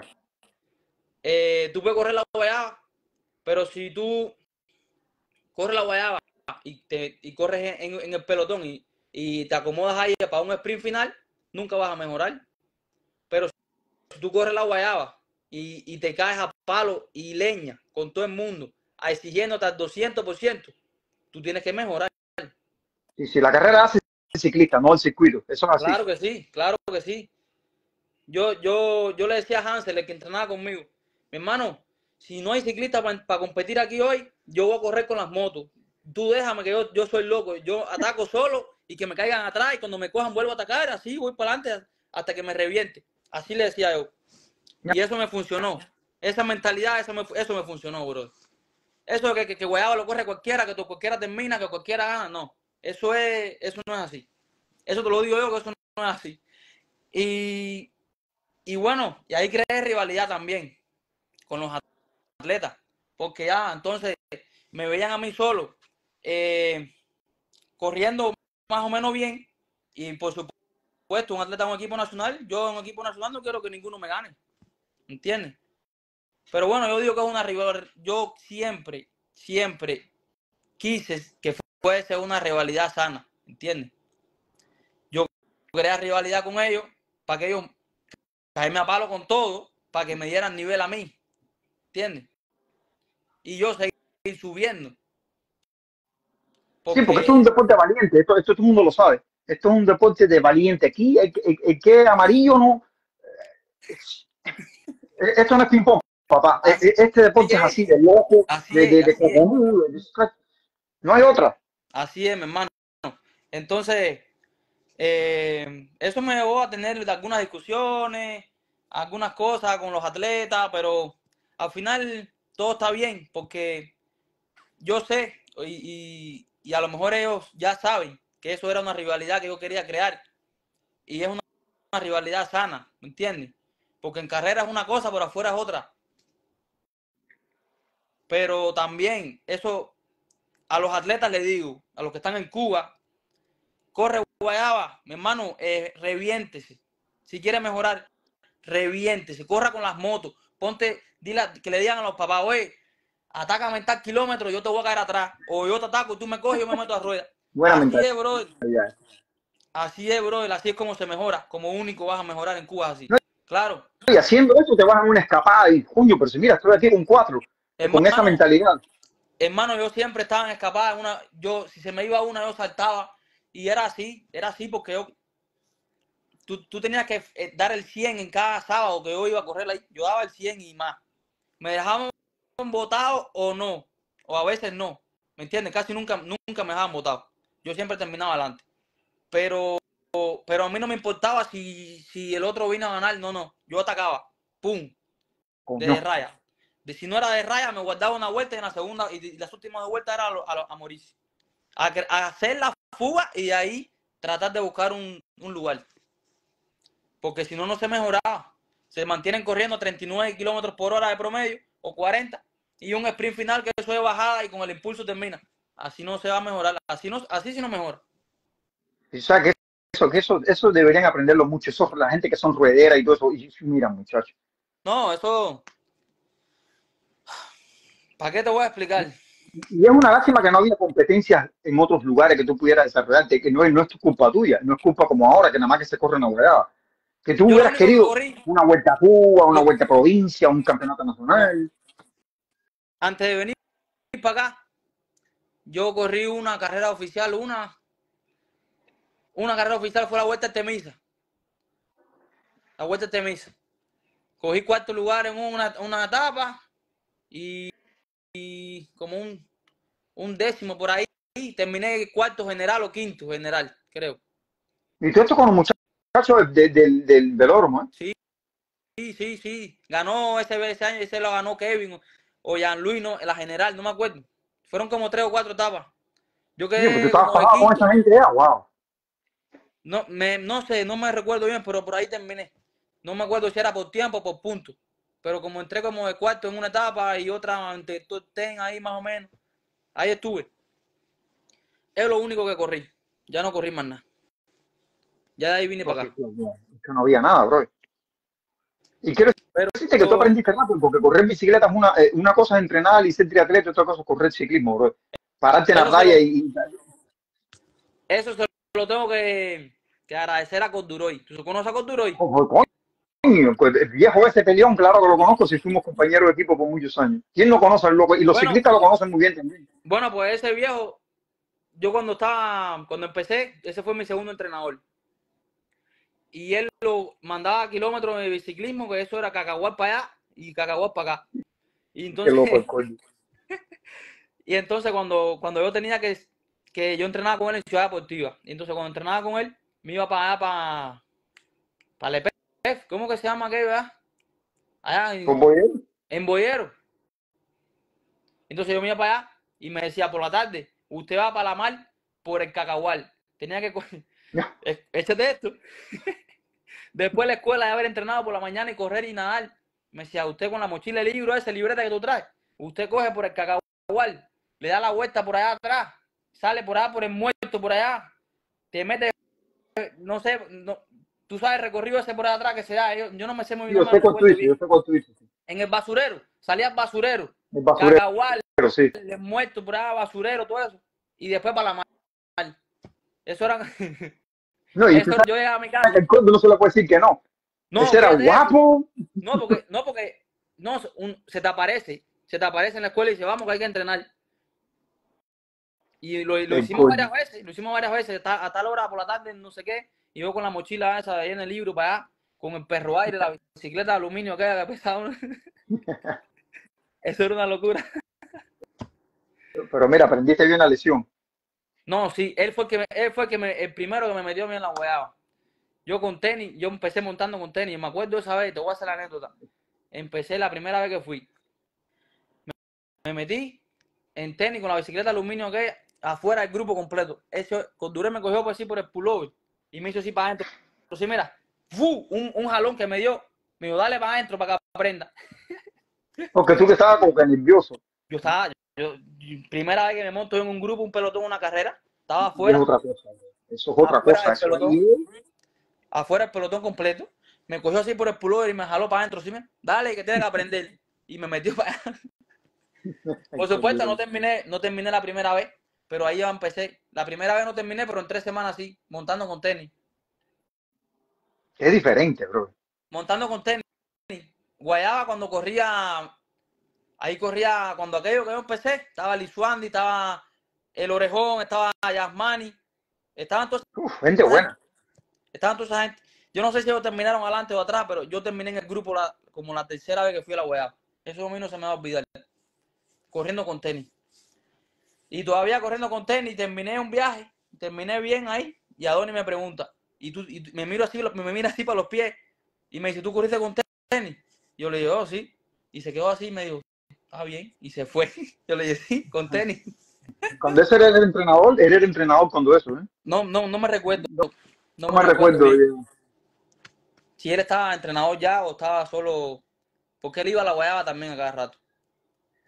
Eh, tú puedes correr la guayaba, pero si tú corres la guayaba y, te, y corres en, en el pelotón y, y te acomodas ahí para un sprint final, nunca vas a mejorar. Pero si tú corres la guayaba y, y te caes a palo y leña con todo el mundo, exigiéndote al doscientos por ciento, tú tienes que mejorar. Y si la carrera hace el ciclista, no el circuito, eso es así. Claro que sí, claro que sí. Yo, yo, yo le decía a Hansel, el que entrenaba conmigo, mi hermano, si no hay ciclista para pa competir aquí hoy, yo voy a correr con las motos. Tú déjame que yo, yo soy loco. Yo ataco solo y que me caigan atrás y cuando me cojan vuelvo a atacar. Así voy para adelante hasta que me reviente. Así le decía yo. Y eso me funcionó. Esa mentalidad, eso me, eso me funcionó, bro. Eso que, que, que guayaba lo corre cualquiera, que cualquiera termina, que cualquiera gana. No, eso, es, eso no es así. Eso te lo digo yo, que eso no es así. Y... Y bueno, y ahí creé rivalidad también con los atletas, porque ya entonces me veían a mí solo, eh, corriendo más o menos bien, y por supuesto un atleta en un equipo nacional, yo en un equipo nacional no quiero que ninguno me gane, ¿entiendes? Pero bueno, yo digo que es una rivalidad, yo siempre, siempre quise que fuese una rivalidad sana, ¿entiendes? Yo creé rivalidad con ellos para que ellos caerme a palo con todo para que me dieran nivel a mí, ¿entiendes? Y yo seguir subiendo. Porque... Sí, porque esto es un deporte valiente, esto, esto todo el mundo lo sabe. Esto es un deporte de valiente. Aquí, el, el, el que es amarillo, no. Esto no es ping-pong, papá. Así, este deporte es así, de loco, así de, de, es, de, de, de, de, no hay otra. Así es, mi hermano. Entonces, eh, eso me llevó a tener algunas discusiones, algunas cosas con los atletas, pero al final todo está bien porque yo sé y, y, y a lo mejor ellos ya saben que eso era una rivalidad que yo quería crear y es una, una rivalidad sana, ¿me entiendes? Porque en carrera es una cosa, por afuera es otra. Pero también eso a los atletas les digo, a los que están en Cuba, corre guayaba, mi hermano, eh, reviéntese. Si quiere mejorar, reviéntese, corra con las motos, ponte, dile, que le digan a los papás, oye, atácame en tal kilómetro, yo te voy a caer atrás, o yo te ataco y tú me coges y yo me meto a rueda. Buena así mental. es, bro. Así es, bro, así es como se mejora, como único vas a mejorar en Cuba así. No, claro. Y haciendo eso te vas a una escapada y, coño, pero si mira, estoy aquí con cuatro, hermano, con esa mentalidad. Hermano, yo siempre estaba en escapada, una, yo, si se me iba una, yo saltaba, y era así, era así porque yo, tú, tú tenías que dar el cien en cada sábado que yo iba a correr ahí, yo daba el cien y más. Me dejaban botado o no, o a veces no, ¿me entiendes? Casi nunca, nunca me dejaban botado, yo siempre terminaba adelante, pero, pero a mí no me importaba si, si el otro vino a ganar, no, no, yo atacaba, pum, de no. raya. De, si no era de raya, me guardaba una vuelta y en la segunda, y, y las últimas dos vueltas era a, a, a morirse. A, a hacer la fuga y de ahí tratar de buscar un, un lugar. Porque si no, no se mejoraba. Se mantienen corriendo treinta y nueve kilómetros por hora de promedio o cuarenta y un sprint final que eso es bajada y con el impulso termina. Así no se va a mejorar, así no, así sí no mejora. O sea, que eso, que eso, eso deberían aprenderlo mucho. Eso, la gente que son ruederas y todo eso. Y mira, muchachos. No, eso, ¿para qué te voy a explicar? Y es una lástima que no había competencias en otros lugares que tú pudieras desarrollarte, que no es, no es tu culpa tuya, no es culpa como ahora, que nada más que se corre una hueá. Que tú Yo lo hubieras único que querido corrí, una vuelta a Cuba, una lo, vuelta a provincia, un campeonato nacional. antes de venir para acá, yo corrí una carrera oficial, una, una carrera oficial fue la Vuelta a Temisa. La Vuelta a Temisa. Cogí cuarto lugar en una, una etapa y, y como un, un décimo por ahí. Terminé cuarto general o quinto general, creo. Y todo esto con los muchachos de, de, del, del velódromo, ¿eh? Sí, sí, sí, sí. Ganó ese, ese año, ese lo ganó Kevin o Jean-Louis, no, la general, no me acuerdo. Fueron como tres o cuatro etapas. Yo Sí, pues tú quedé estabas como de pagado con quinto. esa gente ya, wow. No, me, no sé, no me recuerdo bien, pero por ahí terminé. No me acuerdo si era por tiempo o por punto. Pero como entré como de cuarto en una etapa y otra ante top ten ahí más o menos, ahí estuve. Es lo único que corrí. Ya no corrí más nada. Ya de ahí vine para Porque acá. que no había nada, bro. Y quiero Pero decirte que tú aprendiste rápido, porque correr bicicleta es una, eh, una cosa es entrenar y ser triatleta, otra cosa es correr ciclismo, bro. Pararte en la eso se raya lo, y... eso se lo tengo que, que agradecer a Corduroy. ¿Tú conoces a Corduroy? Oh, coño, pues, el viejo ese peleón, claro que lo conozco, si fuimos compañeros de equipo por muchos años. ¿Quién no conoce al loco? Y los Bueno, ciclistas lo conocen muy bien también. bueno, pues ese viejo, yo cuando estaba, cuando empecé, ese fue mi segundo entrenador. Y él lo mandaba kilómetros de biciclismo, que eso era Cacahual para allá y Cacahual para acá. Y Qué loco entonces, el coño. y entonces cuando, cuando yo tenía que, que yo entrenaba con él en Ciudad Deportiva, y entonces cuando entrenaba con él, me iba para allá, para, para Lepef, ¿cómo que se llama aquello, verdad? Allá en, ¿Cómo es? en Boyero. Entonces yo me iba para allá y me decía por la tarde, usted va para la mar por el Cacahual. Tenía que coger, échate esto. Después de la escuela de haber entrenado por la mañana y correr y nadar, me decía, usted con la mochila de libro, esa libreta que tú traes, usted coge por el Cacahual, le da la vuelta por allá atrás, sale por allá por el muerto por allá, te mete, no sé, no, tú sabes el recorrido ese por allá atrás que se da, yo, yo no me sé muy Sí, bien, yo no me sé cuál tú recuerdo dices, yo bien. sé cuál tú dices. En el basurero, salía al basurero, El basurero, Cacahual, sí. el muerto por allá, basurero, todo eso, y después para la mar. Eso era, No, y tú eso, sabes yo llegaba a mi que casa. el conde no se le puede decir que no. No, Ese era fíjate eso. guapo. No, porque, no, porque no, un, se te aparece, se te aparece en la escuela y dice, vamos que hay que entrenar. Y lo, lo El hicimos coño. varias veces, lo hicimos varias veces, a, a tal hora por la tarde, no sé qué, y yo con la mochila esa ahí en el libro para allá, con el perro aire, la bicicleta de aluminio aquella que pesaba. Eso era una locura. Pero mira, aprendiste bien la lección. No, sí, él fue el que me, él fue el, que me, el primero que me metió a mí en la hueá. Yo con tenis, yo empecé montando con tenis, me acuerdo esa vez, te voy a hacer la anécdota. Empecé la primera vez que fui. Me metí en tenis con la bicicleta de aluminio que afuera del grupo completo. Eso, Corduré me cogió por así por el pullover y me hizo así para adentro. Pero sí, mira, ¡fu! Un, un jalón que me dio. Me dijo, dale para adentro para que aprenda. Porque tú que estabas como que nervioso. Yo estaba, yo, yo, primera vez que me monto en un grupo, un pelotón, una carrera, estaba Y es afuera, otra cosa. Eso es otra afuera cosa. del Eso pelotón, ahí. afuera del pelotón completo. Me cogió así por el pullover y me jaló para adentro. ¿Sí? Dale, que tienes que aprender. Y me metió para allá. Por supuesto, no terminé, no terminé la primera vez, pero ahí ya empecé. La primera vez no terminé, pero en tres semanas sí, montando con tenis. Es diferente, bro. Montando con tenis. Guayaba cuando corría, ahí corría, cuando aquello que yo empecé, estaba Lisuandi, estaba El Orejón, estaba Yasmani, estaban todos. Uf, gente buena. Estaban toda esa gente. Yo no sé si ellos terminaron adelante o atrás, pero yo terminé en el grupo la, como la tercera vez que fui a la Guayaba. Eso a mí no se me va a olvidar. Corriendo con tenis. Y todavía corriendo con tenis, terminé un viaje, terminé bien ahí, y Adonis me pregunta, y, tú, y me miro así, me mira así para los pies, y me dice, ¿tú corriste con tenis? Yo le digo, oh, sí, y se quedó así, y me dijo, está bien, y se fue. Yo le dije, sí, con tenis. Cuando ese era el entrenador, él era el entrenador cuando eso, ¿eh? No, no, no me recuerdo, No, no no me me recuerdo recuerdo. bien. Yo. Si él estaba entrenador ya o estaba solo, porque él iba a la Guayaba también a cada rato.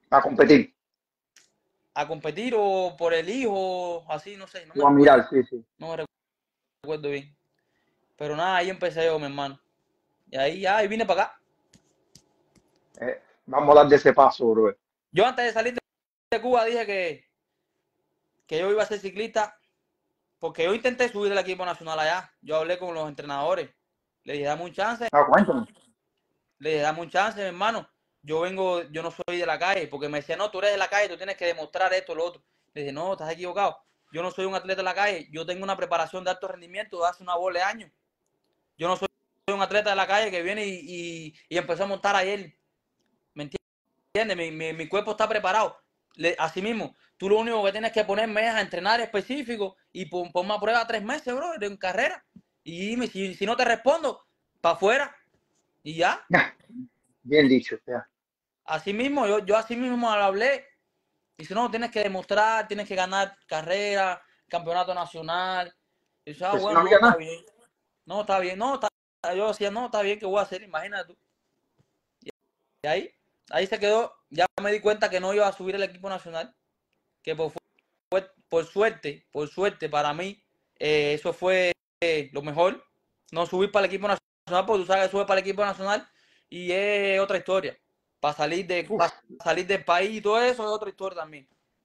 A competir. A competir o por el hijo, así, no sé. No me O a recuerdo, mirar, sí, sí. no me recuerdo bien. Pero nada, ahí empecé yo, mi hermano. Y ahí ya, ahí vine para acá. Eh, vamos a dar de ese paso, bro. Yo antes de salir de Cuba dije que, que yo iba a ser ciclista porque yo intenté subir el equipo nacional allá. Yo hablé con los entrenadores. Le dije, dame un chance. Ah, cuéntame. Le dije, dame un chance, mi hermano. Yo vengo, yo no soy de la calle. Porque me decía, no, tú eres de la calle, tú tienes que demostrar esto, lo otro. Le dije, no, estás equivocado. Yo no soy un atleta de la calle. Yo tengo una preparación de alto rendimiento de hace una bola de años. Yo no soy un atleta de la calle que viene y, y, y empezó a montar ayer. ¿Me entiendes? Mi, mi, mi cuerpo está preparado. Le, así mismo, tú lo único que tienes que ponerme es a entrenar específico y pon, ponme a prueba tres meses, bro, en carrera. Y me, si, si no te respondo, para afuera. Y ya. Bien dicho, ya. Así mismo, yo, yo así mismo lo hablé. Y si no, tienes que demostrar, tienes que ganar carrera, campeonato nacional. Y yo, ah, Pues si bueno, no no, había está nada. bien. No, está bien. No, está, yo decía, no, está bien, ¿qué voy a hacer? Imagínate tú. Y ahí, ahí se quedó. Ya me di cuenta que no iba a subir el equipo nacional. Que por, por suerte, por suerte para mí, eh, eso fue eh, lo mejor. No subir para el equipo nacional, porque tú sabes que sube para el equipo nacional y es otra historia. Para salir, de, para salir del país y todo eso es otra historia también.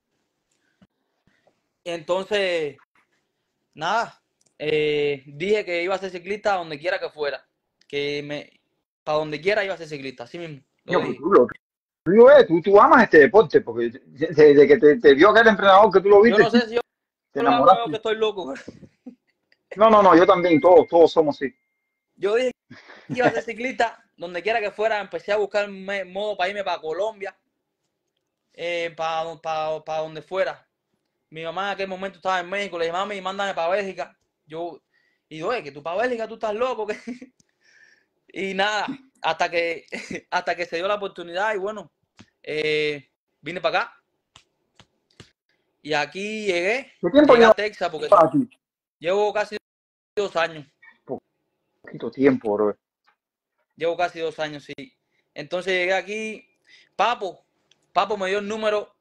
Entonces, nada, eh, dije que iba a ser ciclista donde quiera que fuera. Que me, para donde quiera iba a ser ciclista, así mismo. Lo Yo, dije. tú, lo, tú, eh, tú, tú amas este deporte, porque desde que te, te vio aquel entrenador que tú lo Yo viste, no sé si yo te lo hago yo enamoraste. que estoy loco. No, no, no, yo también, todos, todos somos así. Yo dije que iba a ser ciclista, donde quiera que fuera, empecé a buscar modo para irme para Colombia, eh, para, para, para donde fuera. Mi mamá en aquel momento estaba en México, le dije, mami, mándame para Bélgica. Yo, y yo, oye, que tú para Bélgica, tú estás loco. ¿Qué? Y nada, hasta que, hasta que se dio la oportunidad y bueno, eh, vine para acá. Y aquí llegué, ¿Qué tiempo llegué a llevas Texas porque aquí? llevo casi dos años. Poquito tiempo, bro. Llevo casi dos años, sí. Entonces llegué aquí, Papo, Papo me dio el número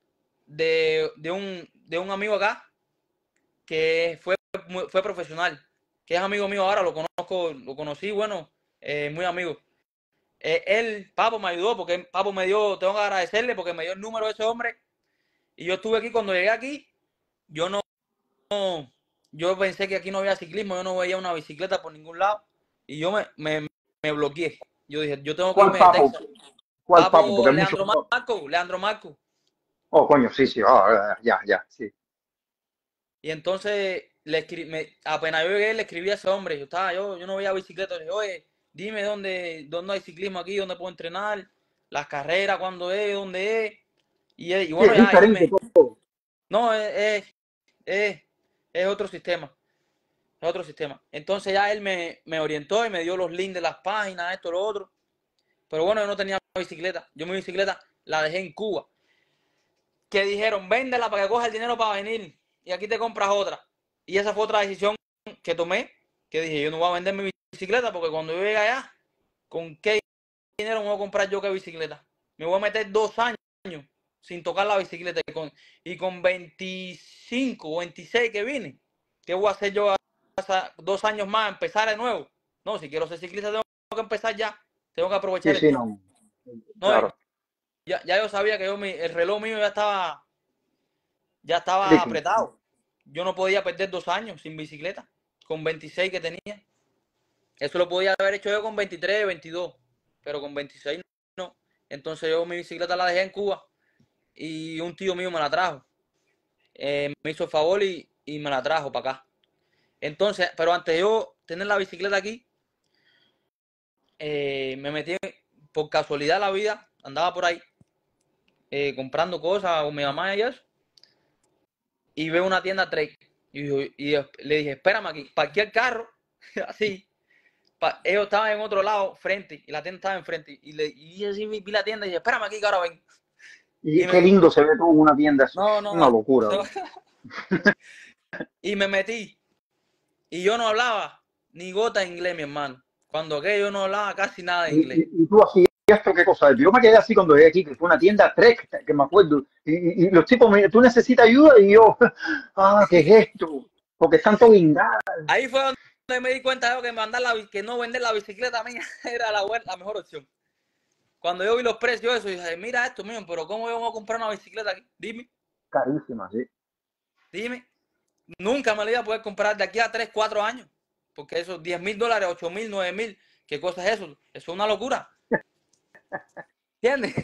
de, de, un, de un amigo acá que fue, fue profesional, que es amigo mío ahora, lo conozco, lo conocí, bueno, eh, muy amigo. Eh, él, Papo, me ayudó porque Papo me dio, tengo que agradecerle porque me dio el número de ese hombre. Y yo estuve aquí, cuando llegué aquí, yo no, no yo pensé que aquí no había ciclismo, yo no veía una bicicleta por ningún lado. Y yo me, me, me bloqueé. Yo dije, yo tengo que ¿Cuál irme de papo? Texas. ¿Cuál Papo, papo? Porque hay muchos. Leandro Marco, Leandro Marco. Oh, coño, sí, sí, oh, ya, ya, sí. Y entonces, le escribí, me, apenas yo llegué, le escribí a ese hombre. Yo estaba, yo, yo no veía bicicleta. Le dije, oye, dime dónde, dónde hay ciclismo aquí, dónde puedo entrenar, las carreras, cuándo es, dónde es. Y, y bueno, Sí, es ya ahí diferente me. todo. No, es, es, es, es otro sistema. Es otro sistema. Entonces ya él me, me orientó y me dio los links de las páginas, esto, lo otro. Pero bueno, yo no tenía bicicleta. Yo mi bicicleta la dejé en Cuba. Que dijeron, véndela para que coja el dinero para venir y aquí te compras otra. Y esa fue otra decisión que tomé, que dije, yo no voy a vender mi bicicleta porque cuando yo llegue allá, ¿con qué dinero me voy a comprar yo qué bicicleta? Me voy a meter dos años sin tocar la bicicleta y con, y con veinticinco o veintiséis que vine, ¿qué voy a hacer yo hasta dos años más, empezar de nuevo? No, si quiero ser ciclista tengo que empezar ya, tengo que aprovechar Sí, el sí, tiempo. no. No, Claro. ya, ya yo sabía que yo, mi, el reloj mío ya estaba, ya estaba Ritmo. apretado. Yo no podía perder dos años sin bicicleta, con veintiséis que tenía. Eso lo podía haber hecho yo con veintitrés, veintidós, pero con veintiséis no. Entonces yo mi bicicleta la dejé en Cuba y un tío mío me la trajo. Eh, me hizo el favor y, y me la trajo para acá. Entonces, pero antes de yo tener la bicicleta aquí, eh, me metí por casualidad de la vida, andaba por ahí eh, comprando cosas con mi mamá y eso, y veo una tienda Trek. Y, y, y le dije, espérame aquí, parqué el carro, así. Pa, ellos estaban en otro lado, frente, y la tienda estaba enfrente. Y, le, y así vi, vi la tienda y dije, espérame aquí que ahora ven. Y, Y qué me, lindo se ve todo en una tienda. Eso no, es no, una locura. y me metí. Y yo no hablaba ni gota de inglés, mi hermano. Cuando aquello yo no hablaba casi nada de Y, inglés. y, y tú así esto qué cosa es. Yo me quedé así cuando llegué aquí, que fue una tienda Trek, que me acuerdo, y, y- y los tipos me tú necesitas ayuda, y yo, ah, ¿qué es esto? Porque están todos guindados. Ahí fue donde me di cuenta yo que mandar la, que no vender la bicicleta mía era la, buena, la mejor opción. Cuando yo vi los precios de eso, dije, mira esto mío, pero ¿cómo yo voy a comprar una bicicleta aquí? Dime, Carísima, sí. dime. Nunca me la iba a poder comprar de aquí a tres, cuatro años. Porque esos diez mil dólares, ocho mil, nueve mil, ¿qué cosa es eso? Eso es una locura. ¿Entiendes?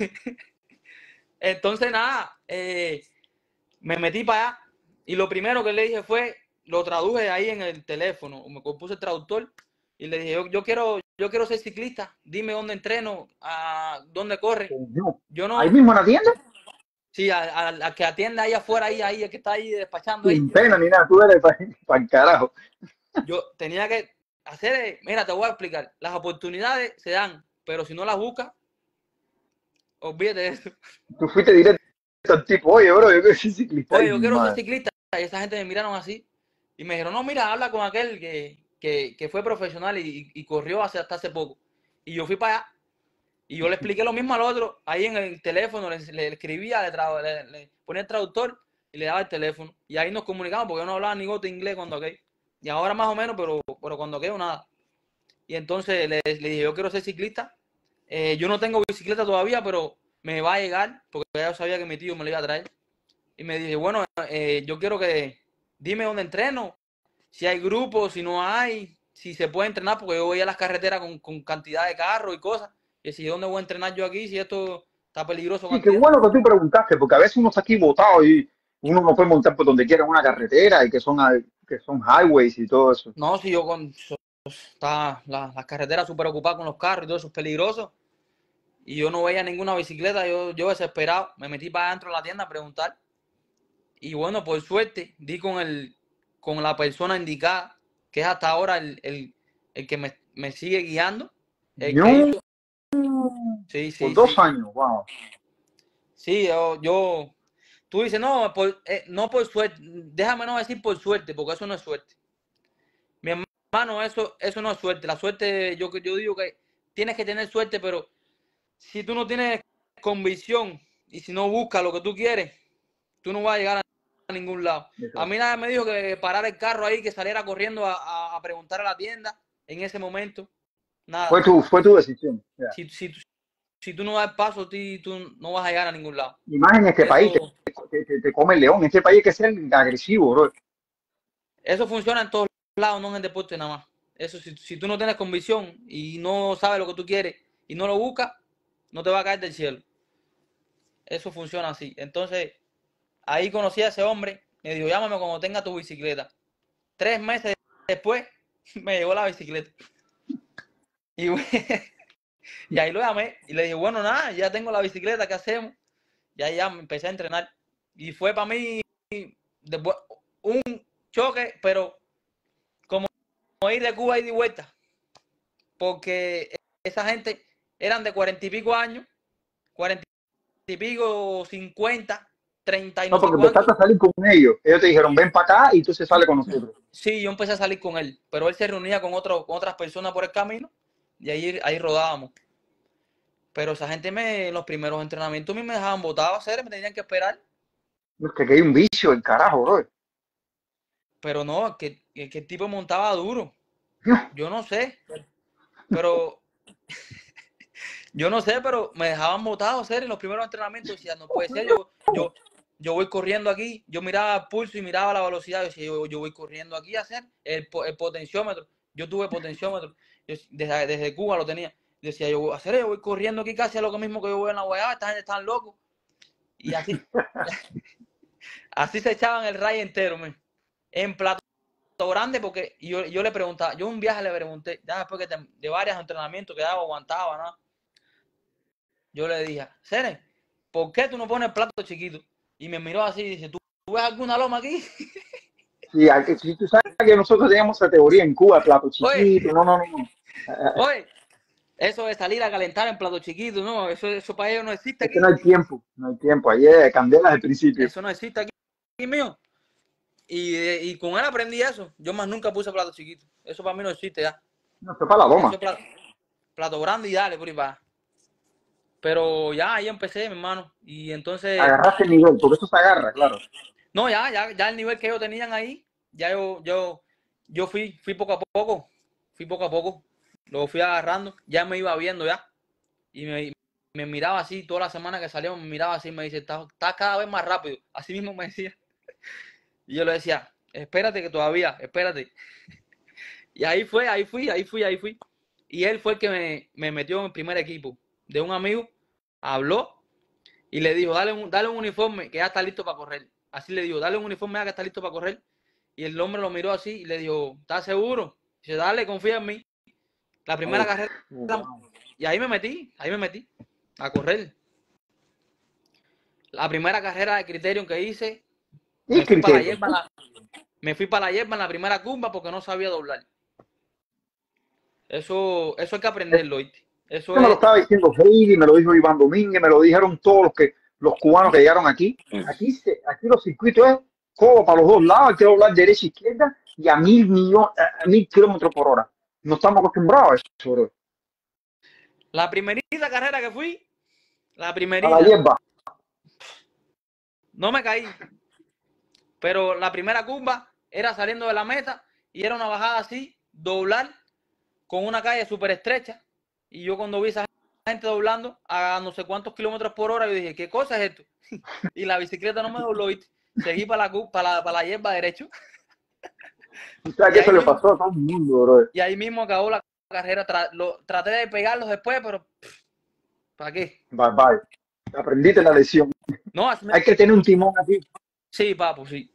Entonces, nada, eh, me metí para allá y lo primero que le dije fue, lo traduje ahí en el teléfono, me puse el traductor y le dije, yo, yo quiero yo quiero ser ciclista, dime dónde entreno, a dónde corre. No. Yo no, Ahí mismo en la tienda, sí, a, a, a que atienda ahí afuera, ahí, ahí, el que está ahí despachando ahí. sin pena ni nada, tú eres para el carajo. Yo tenía que hacer, mira, te voy a explicar, las oportunidades se dan, pero si no las buscas, olvídate de eso. Tú fuiste directo al tipo, oye, bro, yo quiero ser ciclista. Oye, Ay, yo mi quiero ser madre. ciclista. Y esa gente me miraron así. Y me dijeron, no, mira, habla con aquel que, que, que fue profesional y, y corrió hace, hasta hace poco. Y yo fui para allá. Y yo le expliqué lo mismo al otro. Ahí en el teléfono le, le escribía, le, tra- le, le ponía el traductor y le daba el teléfono. Y ahí nos comunicamos porque yo no hablaba ni gote inglés cuando aquel. Y ahora más o menos, pero, pero cuando aquello nada. Y entonces le, le dije, yo quiero ser ciclista. Eh, yo no tengo bicicleta todavía, pero me va a llegar porque ya yo sabía que mi tío me lo iba a traer. Y me dije, bueno, eh, yo quiero que dime dónde entreno, si hay grupos, si no hay, si se puede entrenar, porque yo voy a las carreteras con, con cantidad de carros y cosas. Y si dónde voy a entrenar yo aquí, si esto está peligroso Sí, qué cantidad. bueno que tú preguntaste, porque a veces uno está aquí botado y uno no puede montar por donde quiera en una carretera y que son, que son highways y todo eso. No, si yo con está la, las carreteras súper ocupadas con los carros y todo eso es peligroso. Y yo no veía ninguna bicicleta, yo, yo desesperado, me metí para adentro de la tienda a preguntar. Y bueno, por suerte, di con el con la persona indicada, que es hasta ahora el, el, el que me, me sigue guiando. El Yo, que hizo. Sí, por sí, dos sí. años, wow. Sí, yo, yo tú dices, no, por, eh, no por suerte, déjame no decir por suerte, porque eso no es suerte. Mi hermano, eso, eso no es suerte. La suerte, yo, yo digo que tienes que tener suerte, pero si tú no tienes convicción y si no buscas lo que tú quieres, tú no vas a llegar a ningún lado. A mí nadie me dijo que parar el carro ahí, que saliera corriendo a, a, a preguntar a la tienda en ese momento. Nada. Fue tu, fue tu decisión. Yeah. Si, si, si tú no das paso, tú, tú no vas a llegar a ningún lado. Y más en este Eso, país, que te, te, te come el león. En este país hay que ser agresivo, bro. eso funciona en todos lados, no en el deporte nada más. Eso, si, si tú no tienes convicción y no sabes lo que tú quieres y no lo buscas, no te va a caer del cielo. Eso funciona así. Entonces, ahí conocí a ese hombre, me dijo, llámame cuando tenga tu bicicleta. Tres meses después, me llegó la bicicleta. Y, y ahí lo llamé y le dije, bueno, nada, ya tengo la bicicleta, ¿qué hacemos? Y ahí ya me empecé a entrenar. Y fue para mí después, un choque, pero como ir de Cuba y de vuelta. Porque esa gente eran de cuarenta y pico años, cuarenta y pico, cincuenta, treinta y No, no sé porque cuánto. empezaste a salir con ellos. Ellos te dijeron, ven para acá y tú se sale con nosotros. Sí, yo empecé a salir con él, pero él se reunía con, otro, con otras personas por el camino y ahí, ahí rodábamos. Pero esa gente me, en los primeros entrenamientos me dejaban botado a hacer, me tenían que esperar. Es que aquí hay un vicio, el carajo, bro. Pero no, que, que, que el tipo montaba duro. Yo no sé, pero yo no sé, pero me dejaban botado a hacer en los primeros entrenamientos. Decía, no puede ser, yo, yo, yo voy corriendo aquí. Yo miraba el pulso y miraba la velocidad. Yo decía, yo, yo voy corriendo aquí a hacer el, el potenciómetro. Yo tuve potenciómetro. Yo, desde, desde Cuba lo tenía. Yo decía, yo voy a hacer, yo voy corriendo aquí casi a lo mismo que yo voy en la guayaba. Esta gente están locos. Y así, así se echaban el ray entero, man. En plato grande, porque yo, yo le preguntaba, yo un viaje le pregunté, ya después que te, de varios entrenamientos que daba, aguantaba, ¿no? Yo le dije, Cere, ¿por qué tú no pones plato chiquito? Y me miró así y dice, ¿tú, ¿tú ves alguna loma aquí? Sí, aquí, si tú sabes que nosotros teníamos esa teoría en Cuba, plato Oye, chiquito, no, no, no. no. oye, eso de salir a calentar en plato chiquito, no, eso, eso para ellos no existe Es que aquí. no hay tiempo, no hay tiempo. Ahí es candela al principio. Eso no existe aquí, aquí mío. Y, y con él aprendí eso. Yo más nunca puse plato chiquito. Eso para mí no existe ya. No, esto es para la Eso goma. es plato, plato grande y dale por ahí para. Pero ya ahí empecé, mi hermano. Y entonces, Agarraste el nivel, porque eso se agarra, claro. no, ya, ya, ya el nivel que ellos tenían ahí, ya yo, yo, yo fui, fui poco a poco, fui poco a poco, lo fui agarrando, ya me iba viendo ya. Y me, me miraba así, toda la semana que salíamos, me miraba así, me dice, estás está cada vez más rápido. Así mismo me decía. Y yo le decía, espérate que todavía, espérate. Y ahí fue, ahí fui, ahí fui, ahí fui. Y él fue el que me, me metió en el primer equipo de un amigo, habló y le dijo, dale un, dale un uniforme que ya está listo para correr. Así le dijo, dale un uniforme ya que está listo para correr. Y el hombre lo miró así y le dijo, ¿estás seguro? Dice, dale, confía en mí. La primera Oh, carrera, wow. y ahí me metí, ahí me metí a correr. La primera carrera de Criterion que hice, ¿Y me fui para la criterio? hierba, en la, me fui para la hierba en la primera curva porque no sabía doblar. Eso, eso hay que aprenderlo, ¿oíste? Eso Eso me lo es, estaba diciendo Heidi, me lo dijo Iván Domínguez, me lo dijeron todos los que los cubanos que llegaron aquí. Aquí, se, aquí los circuitos es codo para los dos lados, hay que doblar derecha e izquierda y a mil millones, a mil kilómetros por hora. No estamos acostumbrados a eso, bro. la primerita carrera que fui, la A la primerita, hierba. no me caí, pero la primera curva era saliendo de la meta y era una bajada así, doblar con una calle súper estrecha. Y yo cuando vi a esa gente doblando a no sé cuántos kilómetros por hora, yo dije, ¿qué cosa es esto? Y la bicicleta no me dobló, ¿viste? Seguí para la, para la, para la hierba derecho. O sea, Y que eso ahí le mismo, pasó a todo el mundo, bro. y ahí mismo acabó la carrera. Tra, lo, traté de pegarlos después, pero ¿para qué? Bye, bye. Aprendiste la lección. No, así me, Hay que tener un timón aquí. sí, papo, sí.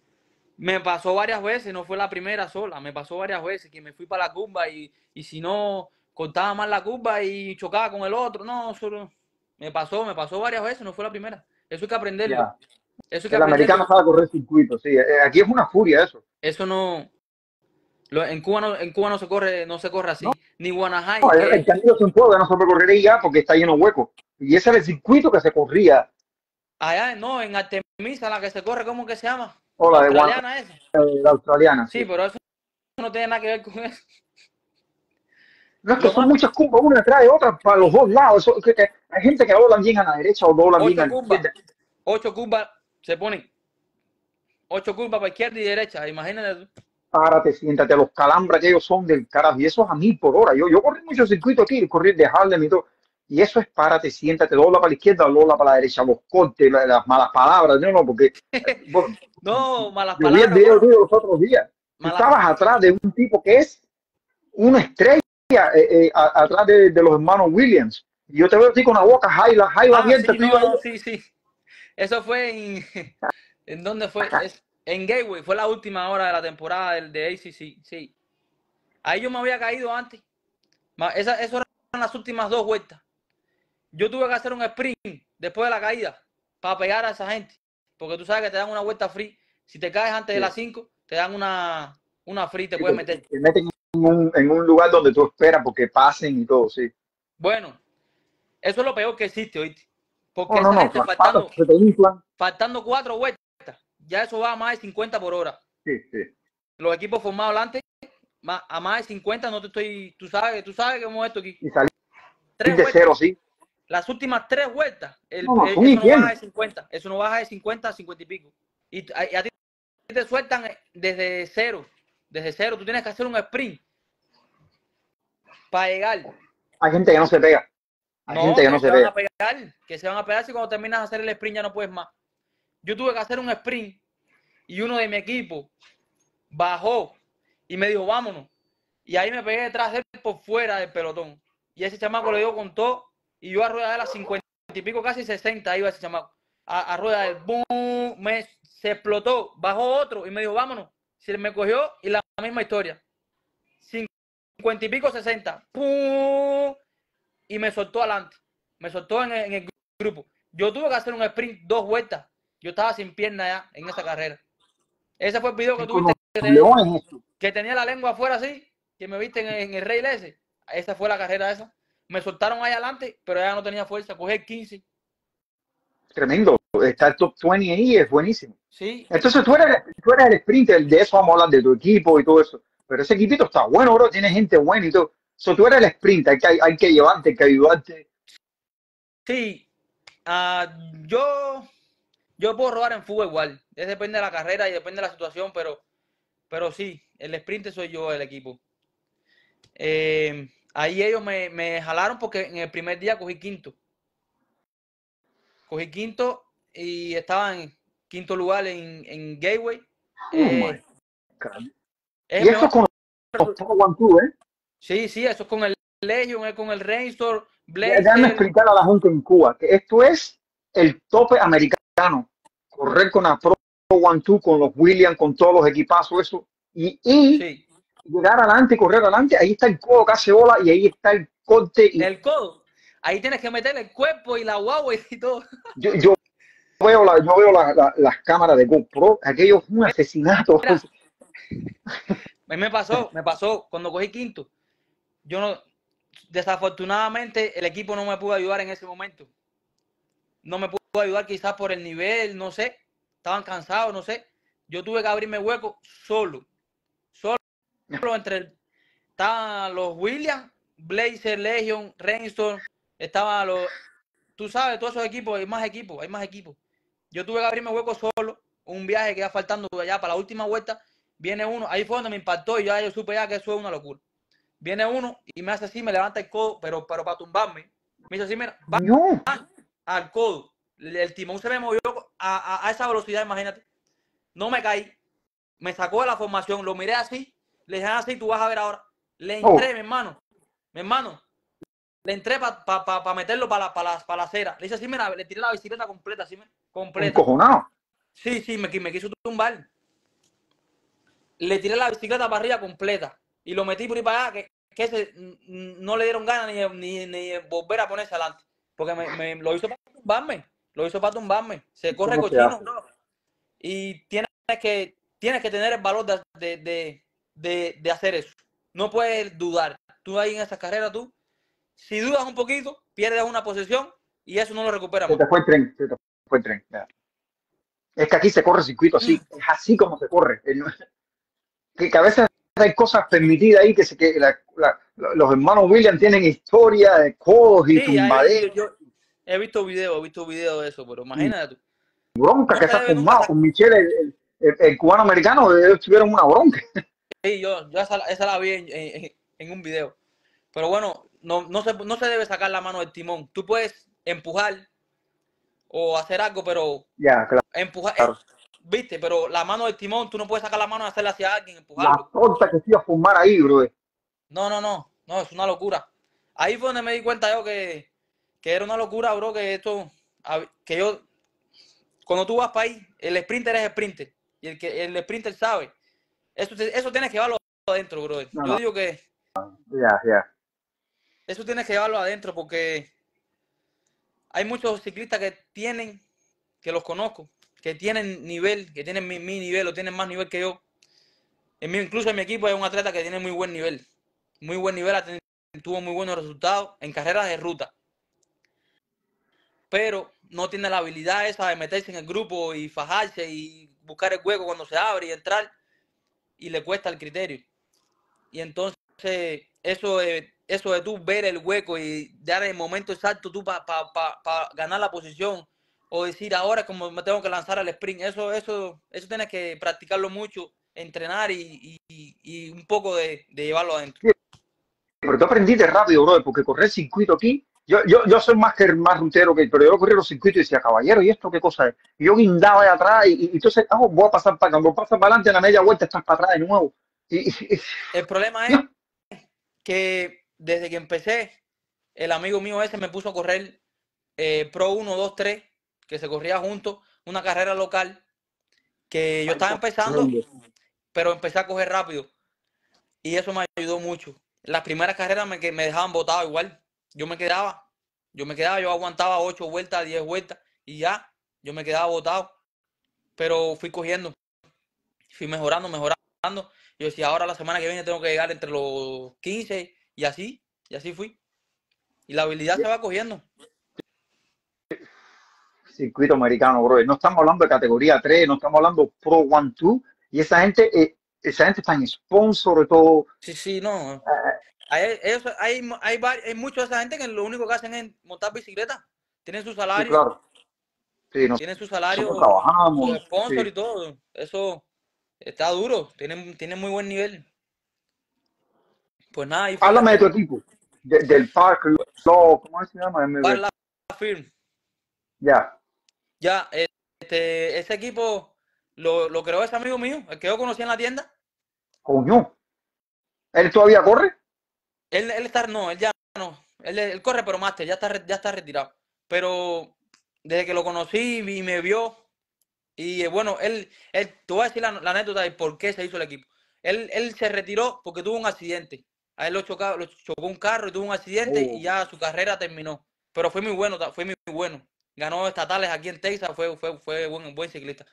Me pasó varias veces, no fue la primera sola, me pasó varias veces que me fui para la curva y, y si no, cortaba mal la curva y chocaba con el otro. No, solo me pasó, me pasó varias veces, no fue la primera. Eso hay que aprenderlo. Ya. Eso hay que El americano aprenderlo. sabe correr circuito, sí. Eh, Aquí es una furia eso. Eso no, lo, en Cuba no, en Cuba no se corre, no se corre así. No, Ni Guanajay, no, el, el que camino se puede, no se puede correr ahí ya porque está lleno de huecos. Y ese era el circuito que se corría. allá, no, en Artemisa, la que se corre, ¿cómo que se llama? O La la de Guan- australiana esa. la australiana, Sí, sí. pero eso no tiene nada que ver con eso. No es que Lo son más, muchas curvas, una detrás de otra, para los dos lados. Eso, que, que hay gente que doblan bien a la derecha o doblan bien a ocho la curvas, izquierda. ocho curvas se ponen. Ocho curvas para izquierda y derecha, imagínate tú. Párate, siéntate, los calambres que ellos son del carajo. Y eso es a mil por hora. Yo, yo corrí muchos circuitos aquí, corrí de Harlem y todo. Y eso es párate, siéntate, dobla para la izquierda, dobla para la derecha, los cortes, la- las malas palabras. No, no, porque eh, bueno, No, malas yo vi el palabras, video bueno, tuyo los otros días. Tú malas, estabas atrás de un tipo que es una estrella eh, eh, a- atrás de, de los hermanos Williams. Y yo te veo a ti con la boca jaila, jaila ah, abierta, sí, tú no, ibas ahí. no, sí, sí. Eso fue en, ¿en dónde fue? Es, en Gateway, fue la última hora de la temporada del de A C C, sí. Ahí yo me había caído antes. Ma- Esa, eso eran las últimas dos vueltas. Yo tuve que hacer un sprint después de la caída para pegar a esa gente. Porque tú sabes que te dan una vuelta free. Si te caes antes de Sí. las cinco, te dan una, una free, te Sí, puedes te, meter. te meten en un, en un lugar donde tú esperas porque pasen y todo, sí. Bueno, eso es lo peor que existe, ¿oíste? Porque No, no, esa no, gente las patas faltando, se te inflan. faltando cuatro vueltas, ya eso va a más de cincuenta por hora. Sí, sí. Los equipos formados adelante, a más de cincuenta, no te estoy, tú sabes, tú sabes cómo es esto aquí. Y salir Tres de vueltas, cero, sí. las últimas tres vueltas, el, No, no, el- son eso no infiernos. baja de cincuenta, eso no baja de cincuenta a cincuenta y pico. Y, a, y a ti te sueltan desde cero, desde cero, tú tienes que hacer un sprint para llegar. Hay gente que no se pega. Hay No, gente que que no se se van pega. a pegar, que se van a pegar si cuando terminas de hacer el sprint ya no puedes más. Yo tuve que hacer un sprint y uno de mi equipo bajó y me dijo, vámonos. Y ahí me pegué detrás de él por fuera del pelotón. Y ese chamaco le dio con todo y yo a rueda de las cincuenta y pico, casi sesenta iba ese chamaco. A, a rueda del boom, me, se explotó, bajó otro y me dijo, vámonos. Se me cogió y la misma historia. cincuenta y pico, sesenta. ¡Pum! Y me soltó adelante. Me soltó en el, en el grupo. Yo tuve que hacer un sprint dos vueltas. Yo estaba sin pierna ya en esa carrera. Ese fue el video que tuviste que, te, Leones, eso. que tenía la lengua afuera así, que me viste en, en el rail ese. Esa fue la carrera esa. Me soltaron ahí adelante, pero ya no tenía fuerza. Cogí el quince. Tremendo. Está el top veinte ahí, es buenísimo. Sí. Entonces tú eres, tú eres el sprinter, de eso vamos a hablar, de tu equipo y todo eso. Pero ese equipito está bueno, bro, tiene gente buena y todo. So, tú eres el sprinter, hay que, hay que llevarte, hay que ayudarte. Sí, ah, yo, yo puedo rodar en fuga igual. Es depende de la carrera y depende de la situación, pero, pero sí, el sprint soy yo el equipo. Eh, ahí ellos me, me jalaron porque en el primer día cogí quinto. Cogí quinto y estaba en quinto lugar en, en Gateway. Oh my Eh, God. es Y el eso mejor. con los Pro One Two, ¿eh? Sí, sí, eso es con el Legion, es con el Rainstorm, Ya- Déjame Blazer. explicar a la gente en Cuba que esto es el tope americano. Correr con la Pro One Two, con los Williams, con todos los equipazos, eso. Y, y Sí, llegar adelante, correr adelante, ahí está el codo que hace bola y ahí está el corte. Y el codo. Ahí tienes que meter el cuerpo y la guagua y todo. yo, yo veo, la, yo veo la, la, las cámaras de GoPro, aquello es un asesinato. Mira, a mí me pasó, me pasó cuando cogí quinto. Yo no, desafortunadamente el equipo no me pudo ayudar en ese momento. No me pudo ayudar quizás por el nivel, no sé. Estaban cansados, no sé. Yo tuve que abrirme hueco solo. Solo entre el, estaban los Williams, Blazer, Legion, Rainstorm, estaban los, tú sabes, todos esos equipos, hay más equipos, hay más equipos. Yo tuve que abrirme hueco solo, un viaje que iba faltando allá para la última vuelta, viene uno, ahí fue donde me impactó y ya yo supe ya que eso es una locura. Viene uno y me hace así, me levanta el codo, pero, pero para tumbarme. Me dice así, mira, va No, al codo. El timón se me movió a, a, a esa velocidad, imagínate. No me caí. Me sacó de la formación, lo miré así, le dije así, tú vas a ver ahora. Le entré, oh, mi hermano, mi hermano, le entré para pa, pa, pa meterlo para la, pa la, pa la acera. Le hice así, mira, le tiré la bicicleta completa, así, completa. encojonado. Sí, sí, me, me quiso tumbar. Le tiré la bicicleta para arriba completa y lo metí por ahí para allá, que, que ese, no le dieron ganas ni, ni, ni volver a ponerse adelante. Porque me, me, lo hizo para tumbarme, lo hizo para tumbarme. Se corre ¿Cómo se cochino, hace? ¿no? Y tienes que, tienes que tener el valor de, de, de, de, de hacer eso. No puedes dudar. Tú ahí en esa carrera, tú, si dudas un poquito, pierdes una posición y eso no lo recuperas Se más. te fue el tren, se te fue el tren. Ya. Es que aquí se corre circuito así, es así como se corre. Que, que a veces hay cosas permitidas ahí que, se, que la, la, los hermanos Williams tienen historia de codos y Sí, ahí tumbaderos yo, yo he visto videos, he visto videos de eso, pero y imagínate tú. bronca No que se se ha debe nunca formado sacar. con Michelle, el, el, el cubano americano, ellos tuvieron una bronca. Sí, yo, yo esa, esa la vi en, en, en un video. Pero bueno, no, no, se, no se debe sacar la mano del timón. Tú puedes empujar o hacer algo, pero Ya, claro. empujar, eh, viste, pero la mano del timón, tú no puedes sacar la mano y hacerla hacia alguien, La empujarlo. torta que se iba a formar ahí, bro. No, no, no, no, es una locura. Ahí fue donde me di cuenta yo que, que era una locura, bro, que esto, que yo, cuando tú vas para ahí, el sprinter es sprinter, y el que el sprinter sabe. Eso, eso tienes que llevarlo adentro, bro. No, Yo no, digo que ya, ya. eso tienes que llevarlo adentro porque hay muchos ciclistas que tienen, que los conozco, que tienen nivel, que tienen mi, mi nivel o tienen más nivel que yo. En mi, incluso en mi equipo hay un atleta que tiene muy buen nivel. Muy buen nivel, tuvo muy buenos resultados en carreras de ruta. Pero no tiene la habilidad esa de meterse en el grupo y fajarse y buscar el hueco cuando se abre y entrar. Y le cuesta el criterio. Y entonces eso de, eso de tú ver el hueco y dar el momento exacto tú para pa, pa, pa ganar la posición o decir ahora como me tengo que lanzar al sprint, eso, eso, eso tienes que practicarlo mucho, entrenar y, y, y un poco de, de llevarlo adentro. Sí, pero tú aprendiste rápido, bro, porque correr circuito aquí, yo, yo, yo soy más que más rutero que, pero yo corrí los circuitos y decía, caballero, ¿y esto qué cosa es? Y yo guindaba de atrás y, y, y entonces, oh, voy a pasar para acá, cuando pasas para adelante en la media vuelta estás para atrás de nuevo. Y, y, el problema es que desde que empecé, el amigo mío ese me puso a correr eh, Pro uno, dos, tres, que se corría juntos, una carrera local, que yo estaba empezando, pero empecé a coger rápido. Y eso me ayudó mucho. Las primeras carreras me, me dejaban botado igual. Yo me quedaba, yo me quedaba, yo aguantaba ocho vueltas, diez vueltas y ya, yo me quedaba botado. Pero fui cogiendo, fui mejorando, mejorando. Yo decía, ahora la semana que viene tengo que llegar entre los quince y así, y así fui. Y la habilidad se va cogiendo. Circuito americano, bro. No estamos hablando de categoría tres, no estamos hablando Pro One Two. Y esa gente, eh, esa gente está en sponsor y todo. Sí, sí, no. Hay, eso, hay, hay, hay mucha de esa gente que lo único que hacen es montar bicicleta. tienen su Sí, salario, claro. Sí, tienen su nosotros salario, sus trabajamos. sponsors Sí. y todo. Eso está duro, tienen, tienen muy buen nivel. Pues nada, y Háblame de tu fíjate, equipo, de- del Park Law, ¿cómo se llama? M B. para la firma, Ya, ya, este, ese equipo lo, lo creó ese amigo mío, el que yo conocí en la tienda. coño. ¿Él todavía corre? Él, él está, no, él ya no. Él, él corre, pero máster, ya está, re- ya está retirado. Pero desde que lo conocí y me vio, y eh, bueno, él, él, te voy a decir la, la anécdota de por qué se hizo el equipo. Él, él se retiró porque tuvo un accidente. A él lo, chocaba, lo chocó un carro y tuvo un accidente y Oh, ya su carrera terminó. Pero fue muy bueno, ta- fue muy bueno. Ganó estatales aquí en Texas, fue, fue, fue buen, buen ciclista.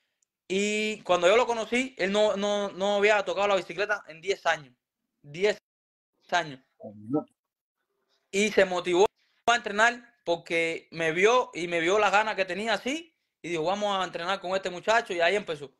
Y cuando yo lo conocí, él no, no, no había tocado la bicicleta en diez años. diez años. coño. Y se motivó a entrenar porque me vio y me vio las ganas que tenía así y dijo, vamos a entrenar con este muchacho y ahí empezó.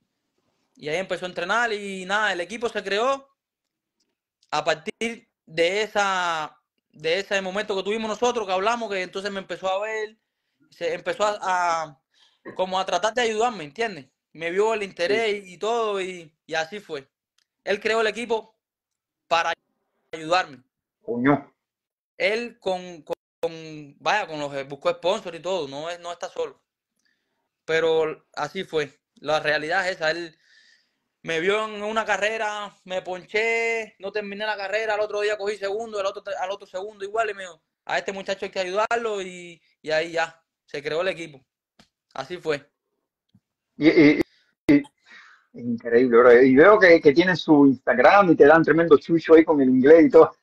Y ahí empezó a entrenar y nada, el equipo se creó a partir de esa de ese momento que tuvimos nosotros, que hablamos, que entonces me empezó a ver, se empezó a, a como a tratar de ayudarme, ¿entiendes? Me vio el Sí, interés y, y todo y, y así fue. Él creó el equipo para ayudarme. coño. Él con, con, con vaya, con los buscó sponsor y todo, no, es, no está solo. Pero así fue. La realidad es esa. Él me vio en una carrera, me ponché, no terminé la carrera, al otro día cogí segundo, al otro, al otro segundo igual, y me dijo, a este muchacho hay que ayudarlo, y, y ahí ya, se creó el equipo. Así fue. Y, y- y- increíble, bro. Y veo que, que tienen su Instagram y te dan tremendo chucho ahí con el inglés y todo.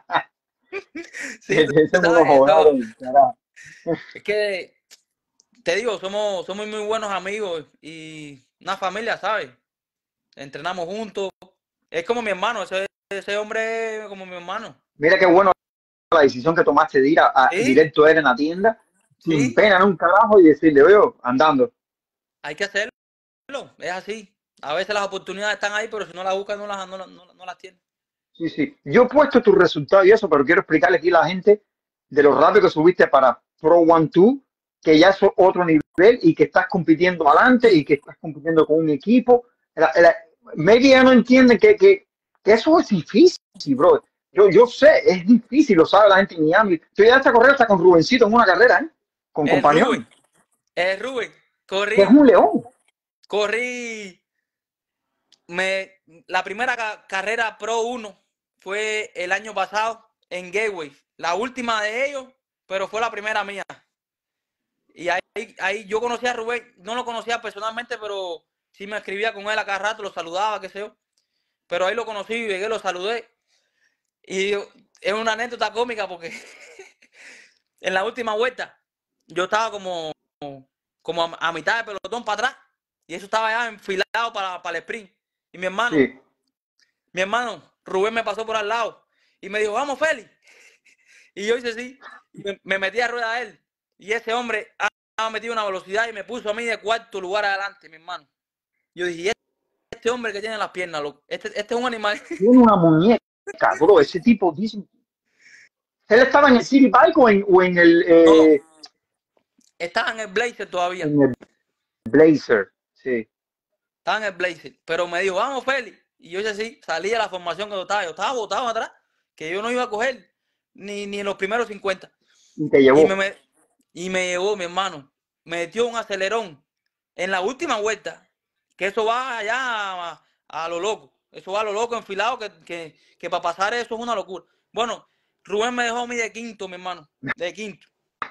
Sí, tú Somos unos sabes, eso. jogados, carajo. Es que, te digo, somos, somos muy buenos amigos y una familia, ¿sabes? Entrenamos juntos. Es como mi hermano, ese, ese hombre es como mi hermano. Mira qué bueno la decisión que tomaste de ir a, a- Sí, directo a él en la tienda, sin sí, pena en un carajo y decirle, oye, andando. hay que hacerlo. Es así. A veces las oportunidades están ahí, pero si no las buscas, no las, no, las- no, no las tienes. Sí, sí. Yo he puesto tus resultados y eso, pero quiero explicarle aquí a la gente de lo rápido que subiste para Pro One Two, que ya es otro nivel y que estás compitiendo adelante y que estás compitiendo con un equipo. La, la, maybe ya no entienden que, que, que eso es difícil, bro. Yo, yo sé, es difícil, lo sabe la gente en Miami. Yo ya hasta correr hasta con Rubencito en una carrera, ¿eh? Con El compañón, Rubén, el Rubén, que es corrí, un león. corrí, me, la primera ca- carrera Pro uno fue el año pasado en Gateway. La última de ellos, pero fue la primera mía. Y ahí, ahí yo conocí a Rubén, no lo conocía personalmente, pero sí me escribía con él a cada rato, lo saludaba, qué sé yo. Pero ahí lo conocí, llegué, lo saludé. Y es una anécdota cómica porque en la última vuelta yo estaba como, como a, a mitad de pelotón para atrás y eso estaba ya enfilado para, para el sprint. Y mi hermano, Sí. mi hermano Rubén me pasó por al lado y me dijo, vamos, Félix. Y yo hice así, y me, me metí a rueda a él. Y ese hombre ha metido una velocidad y me puso a mí de cuarto lugar adelante, mi hermano. Yo dije, este hombre que tiene las piernas, loco, este, este es un animal. Tiene una muñeca, bro. Ese tipo dice. Él estaba en el City Bike o en, o en el, No, eh, estaba en el Blazer todavía. en el Blazer. Sí. Estaba en el Blazer. Pero me dijo, vamos, Félix. Y yo hice así, salí de la formación que yo estaba. Yo estaba botado atrás, que yo no iba a coger ni, ni en los primeros cincuenta. Y te Y me, llevó. me, y me llevó, mi hermano. Me metió un acelerón en la última vuelta. Que eso va allá a, a lo loco. Eso va a lo loco, enfilado, que, que, que para pasar eso es una locura. Bueno, Rubén me dejó a mí de quinto, mi hermano. De quinto.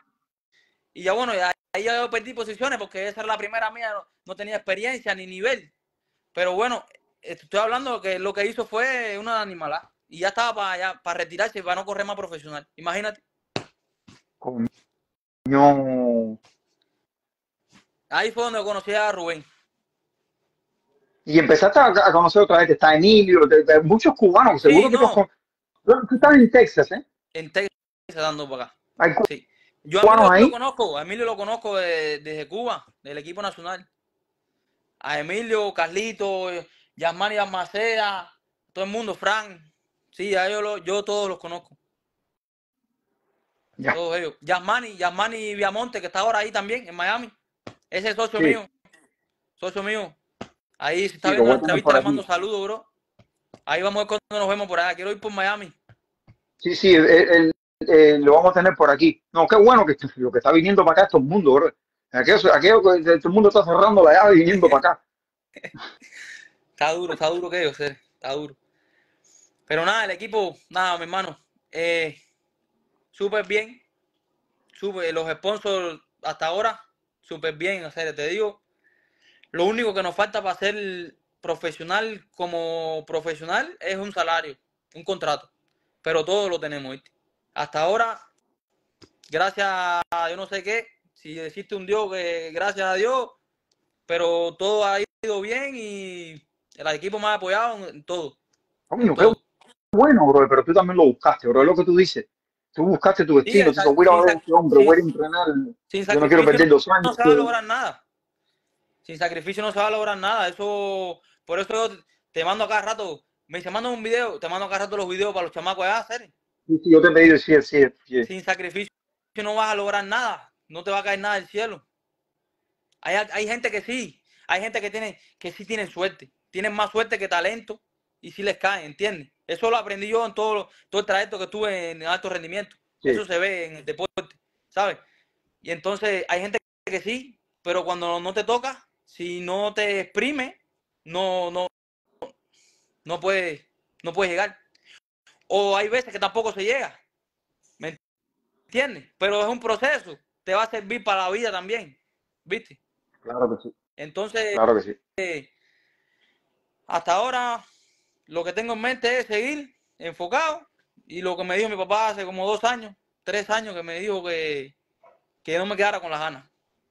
Y ya bueno, ya, ahí yo perdí posiciones porque esa era la primera mía. No, no tenía experiencia ni nivel. Pero bueno, estoy hablando que lo que hizo fue una animalada. Y ya estaba para, ya, para retirarse y para no correr más profesional. Imagínate. Coño. Ahí fue donde conocí a Rubén. Y empezaste a, a conocer otra vez. Está Emilio, de, de muchos cubanos. Sí, Seguro que tú, no. tú estás en Texas, ¿eh? En Texas dando para acá. Hay Sí. Yo a cubanos Emilio lo ahí. conozco. A Emilio lo conozco de, desde Cuba, del equipo nacional. A Emilio, Carlito, Yasmani Almacea, todo el mundo, Frank. Sí, a ellos lo, yo todos los conozco. Ya. todos ellos. Yasmani, Yasmani Viamonte, que está ahora ahí también, en Miami. Ese es socio Sí, mío, socio mío. Ahí se está sí, lo viendo voy la a tener entrevista, por le mando aquí. saludos, bro. Ahí vamos a ver cuando nos vemos por allá. Quiero ir por Miami. Sí, sí, el, el- el- lo vamos a tener por aquí. No, qué bueno que lo que está viniendo para acá es todo el mundo, bro. Aquello, aquello que todo el mundo está cerrando la llave y viniendo para acá. Está duro, está duro que yo sé. Está duro. Pero nada, el equipo, nada, mi hermano. Eh, súper bien. Súper, los sponsors hasta ahora, súper bien. O sea, te digo, lo único que nos falta para ser profesional como profesional es un salario, un contrato. Pero todo lo tenemos, ¿viste? Hasta ahora, gracias a yo no sé qué, si existe un Dios, que gracias a Dios, pero todo ha ido bien y el equipo me ha apoyado en todo, en Coño, qué todo. bueno, bro, pero tú también lo buscaste, bro, es lo que tú dices. Tú buscaste tu Sí, destino, el tú dices, sac- voy a ir a sin, ver a sac- este hombre, sin, voy a ir a entrenar, sin yo no quiero sacrificio perder dos no, no años. se va a lograr nada. Sin sacrificio no se va a lograr nada. Eso, por eso yo te mando a cada rato, me dice, manda un video, te mando a cada rato los videos para los chamacos allá a hacer. Sí, sí, yo te he pedido, sí, sí, sí. Sin sacrificio no vas a lograr nada, no te va a caer nada del cielo. Hay, hay gente que sí, hay gente que tiene, que sí tienen suerte, tienen más suerte que talento y sí les cae, ¿entiendes? Eso lo aprendí yo en todo, todo el trayecto que estuve en alto rendimiento. Sí. Eso se ve en el deporte, ¿sabes? Y entonces hay gente que sí, pero cuando no te toca, si no te exprime, no, no, no puedes, no puedes llegar. O hay veces que tampoco se llega, ¿me entiendes? Pero es un proceso, te va a servir para la vida también, ¿viste? Claro que sí, Entonces, claro que sí. eh, hasta ahora lo que tengo en mente es seguir enfocado y lo que me dijo mi papá hace como dos años, tres años, que me dijo que, que no me quedara con las ganas.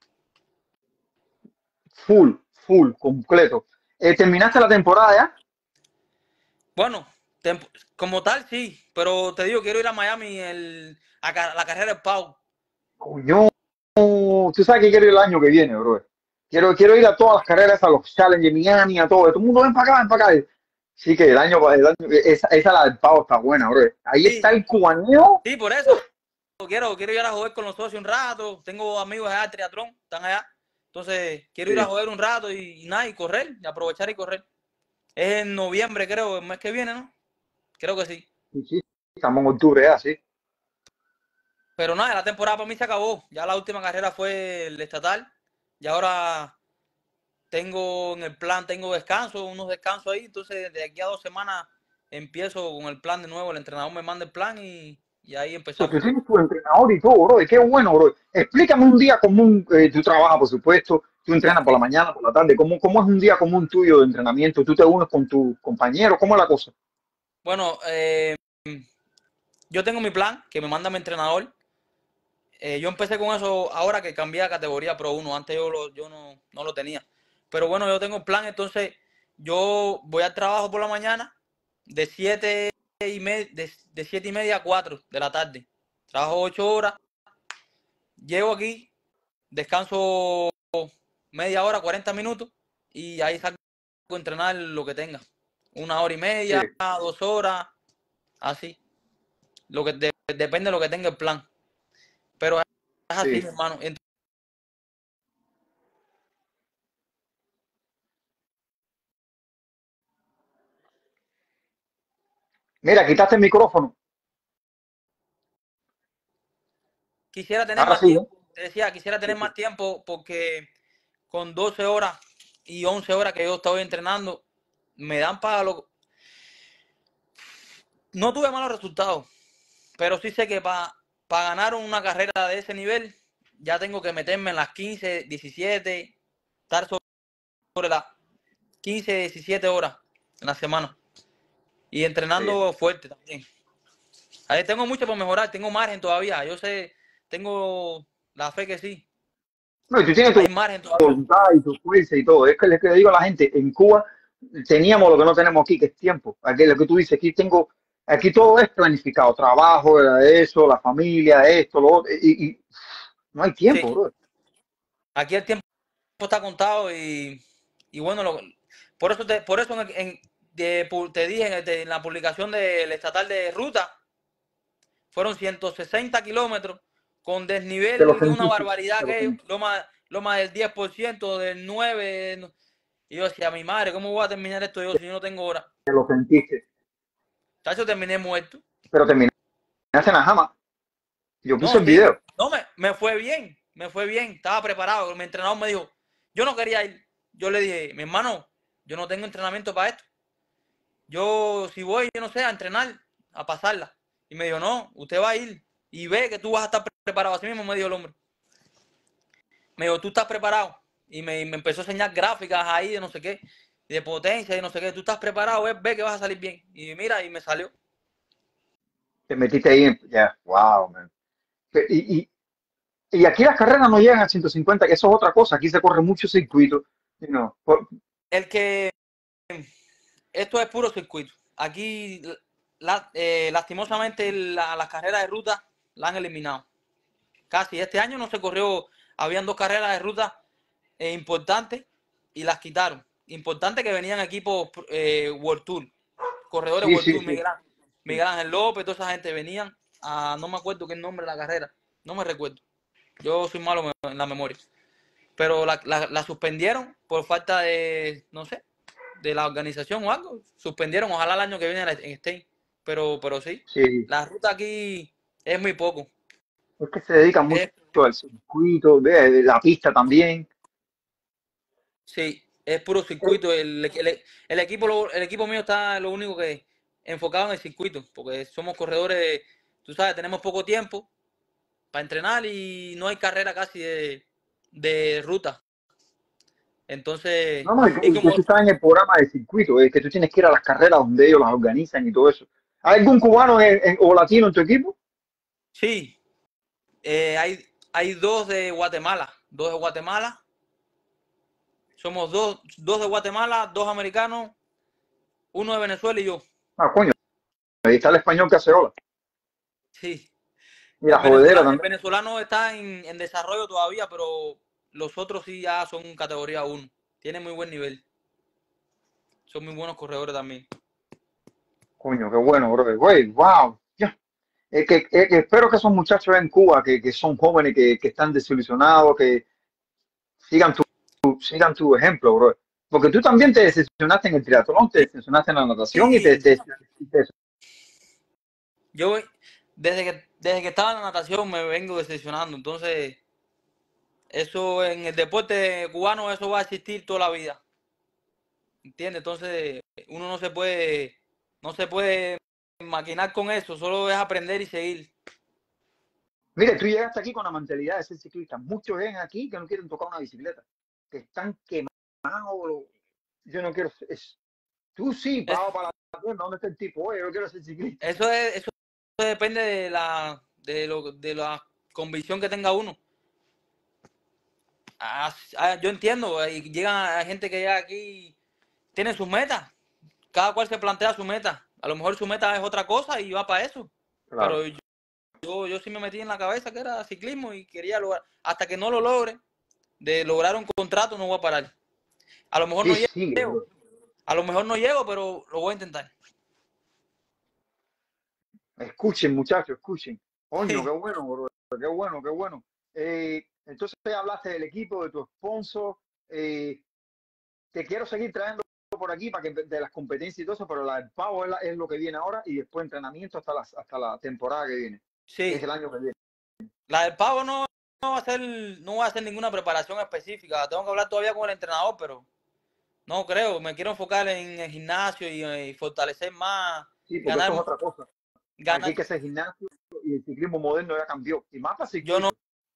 Full, full, completo. Eh, ¿terminaste la temporada ya? Bueno, como tal sí, pero te digo, quiero ir a Miami el, a la carrera del Pau. Coño, tú sabes que quiero ir el año que viene, bro. Quiero, quiero ir a todas las carreras, a los Challenges, Miami, a todo. Todo el mundo ven para acá, ven para acá. Sí que el año, el año esa, esa la del pavo está buena, bro. Ahí Sí, está el cubaneo. sí, por eso quiero, quiero ir a joder con los socios un rato. Tengo amigos allá de triatlón, están allá. Entonces, quiero ir a Sí, joder un rato y, y nada, y correr, y aprovechar y correr. Es en noviembre, creo, el mes que viene, ¿no? Creo que sí. sí, sí. Estamos en octubre ya, sí. Pero nada, la temporada para mí se acabó. Ya la última carrera fue el estatal. Y ahora tengo en el plan, tengo descanso, unos descansos ahí. Entonces, de aquí a dos semanas empiezo con el plan de nuevo. El entrenador me manda el plan y, y ahí So, tú empezamos. tienes tu entrenador y todo, bro. Qué bueno, bro. Explícame un día común. Eh, tú trabajas, por supuesto. Tú entrenas por la mañana, por la tarde. ¿Cómo, cómo es un día común tuyo de entrenamiento? ¿Tú te unes con tu compañero? ¿Cómo es la cosa? Bueno, eh, yo tengo mi plan que me manda mi entrenador. Eh, yo empecé con eso ahora que cambié a categoría Pro uno. Antes yo, lo, yo no, no lo tenía. Pero bueno, yo tengo el plan. Entonces, yo voy al trabajo por la mañana de siete y media, de, de siete y media a cuatro de la tarde. Trabajo ocho horas. Llego aquí, descanso media hora, cuarenta minutos. Y ahí salgo a entrenar lo que tenga. Una hora y Sí, media, dos horas, así. Lo que de, depende de lo que tenga el plan. Pero es así, sí. mi hermano. Mira, quitaste el micrófono. Quisiera tener Ahora más sí, ¿eh? tiempo, te decía, quisiera Sí, tener sí. más tiempo porque con doce horas y once horas que yo estoy entrenando, me dan para lo... No tuve malos resultados, pero sí sé que para para ganar una carrera de ese nivel, ya tengo que meterme en las quince, diecisiete, estar sobre las quince, diecisiete horas en la semana y Sí. entrenando fuerte también. Ahí tengo mucho por mejorar, tengo margen todavía, yo sé, tengo la fe que sí, No, y tú tienes tu hay margen todavía. voluntad y tu fuerza y todo. Es que, es que le digo a la gente, en Cuba teníamos lo que no tenemos aquí, que es tiempo. Aquí lo que tú dices, aquí tengo, aquí todo es planificado, trabajo, eso, la familia, esto, lo otro, y, y no hay Sí, tiempo, bro. aquí el tiempo está contado y, y bueno, lo, por eso te, por eso en, en, de, te dije en, de, en la publicación del estatal de ruta, fueron ciento sesenta kilómetros con desnivel Te lo de una sentiste, barbaridad te lo que sentiste, loma, loma del diez por ciento, del nueve por ciento. Y yo decía, mi madre, ¿cómo voy a terminar esto yo si yo no tengo hora? te lo sentiste. Chacho, terminé muerto. Pero terminaste en la jama. Yo puse No, el sí, me, video. no, me, me fue bien, me fue bien, estaba preparado. Mi entrenador me dijo, yo no quería ir. Yo le dije, mi hermano, yo no tengo entrenamiento para esto. Yo, si voy, yo no sé, a entrenar, a pasarla. Y me dijo, no, usted va a ir y ve que tú vas a estar preparado. Así mismo me dijo el hombre. Me dijo, tú estás preparado. Y me, me empezó a enseñar gráficas ahí de no sé qué, de potencia y no sé qué. Tú estás preparado, ve, ve que vas a salir bien. Y mira, y me salió. Te metiste ahí. En- Ya, wow, man. Y, y, y aquí las carreras no llegan a ciento cincuenta, que eso es otra cosa. Aquí se corre mucho circuito. You know, por- El que, esto es puro circuito. Aquí, la, eh, lastimosamente, la, las carreras de ruta la han eliminado. Casi este año no se corrió, habían dos carreras de ruta eh, importantes y las quitaron. Importantes que venían equipos eh, World Tour, corredores sí, World sí, Tour, sí, Miguel, Ángel- sí. Miguel Ángel López, toda esa gente venían a, no me acuerdo qué nombre de la carrera, no me recuerdo. Yo soy malo en la memoria. Pero la, la, la suspendieron por falta de, no sé, de la organización o algo. Suspendieron, ojalá el año que viene estén. Pero, pero sí, Sí. la ruta aquí es muy poco. Es que se dedican mucho Es, al circuito, de, de la pista también. sí, es puro circuito. El, el, el, equipo, lo- el equipo mío está lo único que enfocado en el circuito, porque somos corredores, tú sabes, tenemos poco tiempo para entrenar y no hay carrera casi de, de ruta. Entonces, No, no, y que, y y que como tú estás en el programa de circuito, es que tú tienes que ir a las carreras donde ellos las organizan y todo eso. ¿Hay algún cubano en- en- o latino en tu equipo? sí, eh, hay, hay dos de Guatemala, dos de Guatemala. Somos dos, dos de Guatemala, dos americanos, uno de Venezuela y yo. Ah, coño, ahí está el español que hace ola. Sí, Y la el, jodedera venezolano, el también. venezolano está en, en desarrollo todavía, pero los otros sí ya son categoría uno. Tienen muy buen nivel. Son muy buenos corredores también. Coño, qué bueno, bro. Güey, wow. Ya. Es que, es que espero que esos muchachos en Cuba, que, que son jóvenes, que, que están desilusionados, que sigan tu, sigan tu ejemplo, bro. Porque tú también te decepcionaste en el triatlón, te decepcionaste en la natación y te, Sí, te, te- yo desde que, desde que estaba en la natación me vengo decepcionando. Entonces, eso en el deporte cubano, eso va a existir toda la vida. ¿Entiendes? Entonces, uno no se puede, no se puede maquinar con eso, solo es aprender y seguir. Mire, tú llegaste aquí con la mentalidad de ser ciclista. Muchos ven aquí que no quieren tocar una bicicleta, que están quemados. Yo no quiero. Es, tú sí, Es, pago para la tienda. ¿Dónde está el tipo? Oye, yo quiero ser ciclista. eso es, eso depende de la, de lo, de la convicción que tenga uno. Ah, ah, yo entiendo, y llegan a gente que llega aquí, tiene sus metas, cada cual se plantea su meta. A lo mejor su meta es otra cosa y va para eso. Claro. Pero yo, yo, yo sí me metí en la cabeza que era ciclismo y quería lograr, hasta que no lo logre, de lograr un contrato no voy a parar. A lo mejor Sí, no sí, llego, bro. a lo mejor no llego, pero lo voy a intentar. Escuchen, muchachos, escuchen. Coño, qué Sí, bueno, bro. Qué bueno, qué bueno. Eh, entonces hablaste del equipo, de tu sponsor. Eh, te quiero seguir trayendo por aquí para que de las competencias y todo eso, pero la del pavo es, la- es lo que viene ahora y después entrenamiento hasta, las, hasta la temporada que viene, que es sí. el año que viene. La del pavo no, no va a ser, no va a hacer ninguna preparación específica. Tengo que hablar todavía con el entrenador, pero no creo. Me quiero enfocar en el gimnasio y, y fortalecer más, Sí, porque eso es ganar, otra cosa. Aquí ganar. hay que hacer gimnasio y el ciclismo moderno ya cambió. Y más para Yo no, circuito.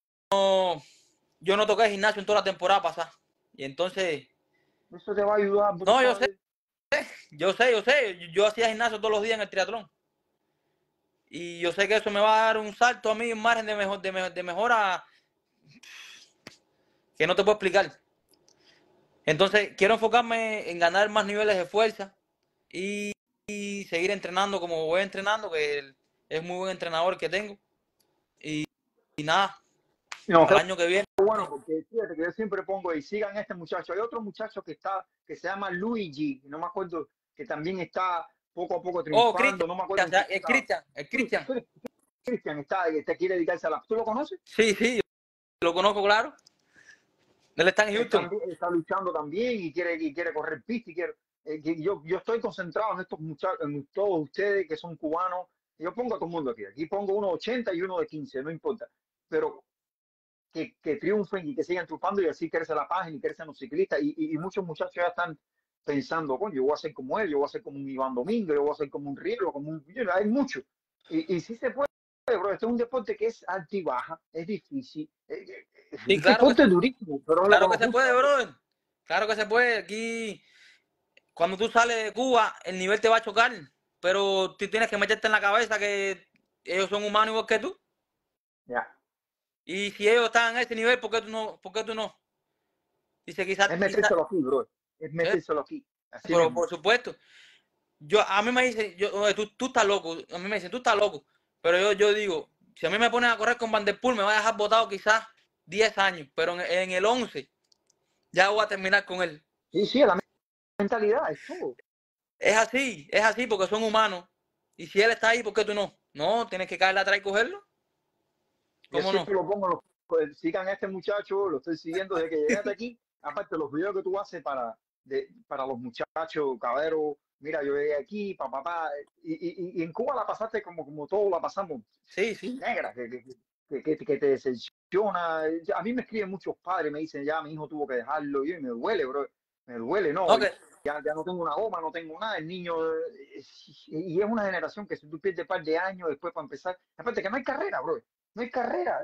yo no toqué gimnasio en toda la temporada pasada. Y entonces, Eso te va a ayudar, no, yo sé, brother. yo sé, yo sé. Yo, yo hacía gimnasio todos los días en el triatlón. Y yo sé que eso me va a dar un salto a mí, un margen de, mejor, de, de mejora que no te puedo explicar. Entonces, quiero enfocarme en ganar más niveles de fuerza y, y seguir entrenando como voy entrenando, que él es muy buen entrenador que tengo. Y, y nada, No, al qué año que viene. bueno, porque fíjate que yo siempre pongo y sigan a este muchacho. Hay otro muchacho que está, que se llama Luigi, no me acuerdo, que también está poco a poco Oh, triunfando, Cristian, no me acuerdo en qué es está. Cristian, es Cristian. Cristian está, este quiere dedicarse a la... ¿Tú lo conoces? Sí, sí, lo conozco, claro. Él está en Houston. Está, está luchando también y quiere, y quiere correr pista y quiere... Eh, que yo, yo estoy concentrado en estos muchachos, en todos ustedes que son cubanos. Yo pongo a todo el mundo aquí. Aquí pongo uno de ochenta y uno de quince, no importa. Pero que, que triunfen y que sigan triunfando y así crece la página y crecen los ciclistas. Y, y, y muchos muchachos ya están pensando, coño, yo voy a ser como él, yo voy a ser como un Iván Domingo, yo voy a ser como un Rielo, como un... Hay muchos. Y, y sí se puede, bro. Este es un deporte que es alto y baja, es difícil. Es, Sí, es claro que deporte se, durísimo, pero es claro lo que que se nos puede, gusta. brother. Claro que se puede. Aquí, cuando tú sales de Cuba, el nivel te va a chocar. Pero tú tienes que meterte en la cabeza que ellos son humanos igual que tú. Ya. Y si ellos están en ese nivel, ¿por qué tú no? ¿Por qué tú no? Dice, quizás, Es quizás, metérselo aquí, bro. Es ¿eh? metérselo aquí. Así Pero mismo. por supuesto. Yo, a mí me dicen, yo, oye, tú, tú estás loco. A mí me dicen, tú estás loco. Pero yo, yo digo, si a mí me ponen a correr con Van der Poel, me va a dejar botado quizás diez años. Pero en, en el once, ya voy a terminar con él. Sí, sí, es la mentalidad, es todo. Es así, es así porque son humanos. Y si él está ahí, ¿por qué tú no? No, tienes que caerle atrás y cogerlo. Yo ¿Cómo no? siempre lo pongo, los, pues, sigan a este muchacho, lo estoy siguiendo desde que llegaste aquí. Aparte, los videos que tú haces para, de, para los muchachos, Cabero, mira, yo llegué aquí, papá, papá. Y, y, y en Cuba la pasaste como, como todos la pasamos, Sí, sí. negra, que, que, que, que, que te decepciona. A mí me escriben muchos padres, me dicen, ya mi hijo tuvo que dejarlo. Y me duele, bro, me duele, no. Okay. Ya, ya no tengo una goma, no tengo nada, el niño, y es una generación que si tú pierdes un par de años después para empezar, aparte que no hay carrera, bro, no hay carrera.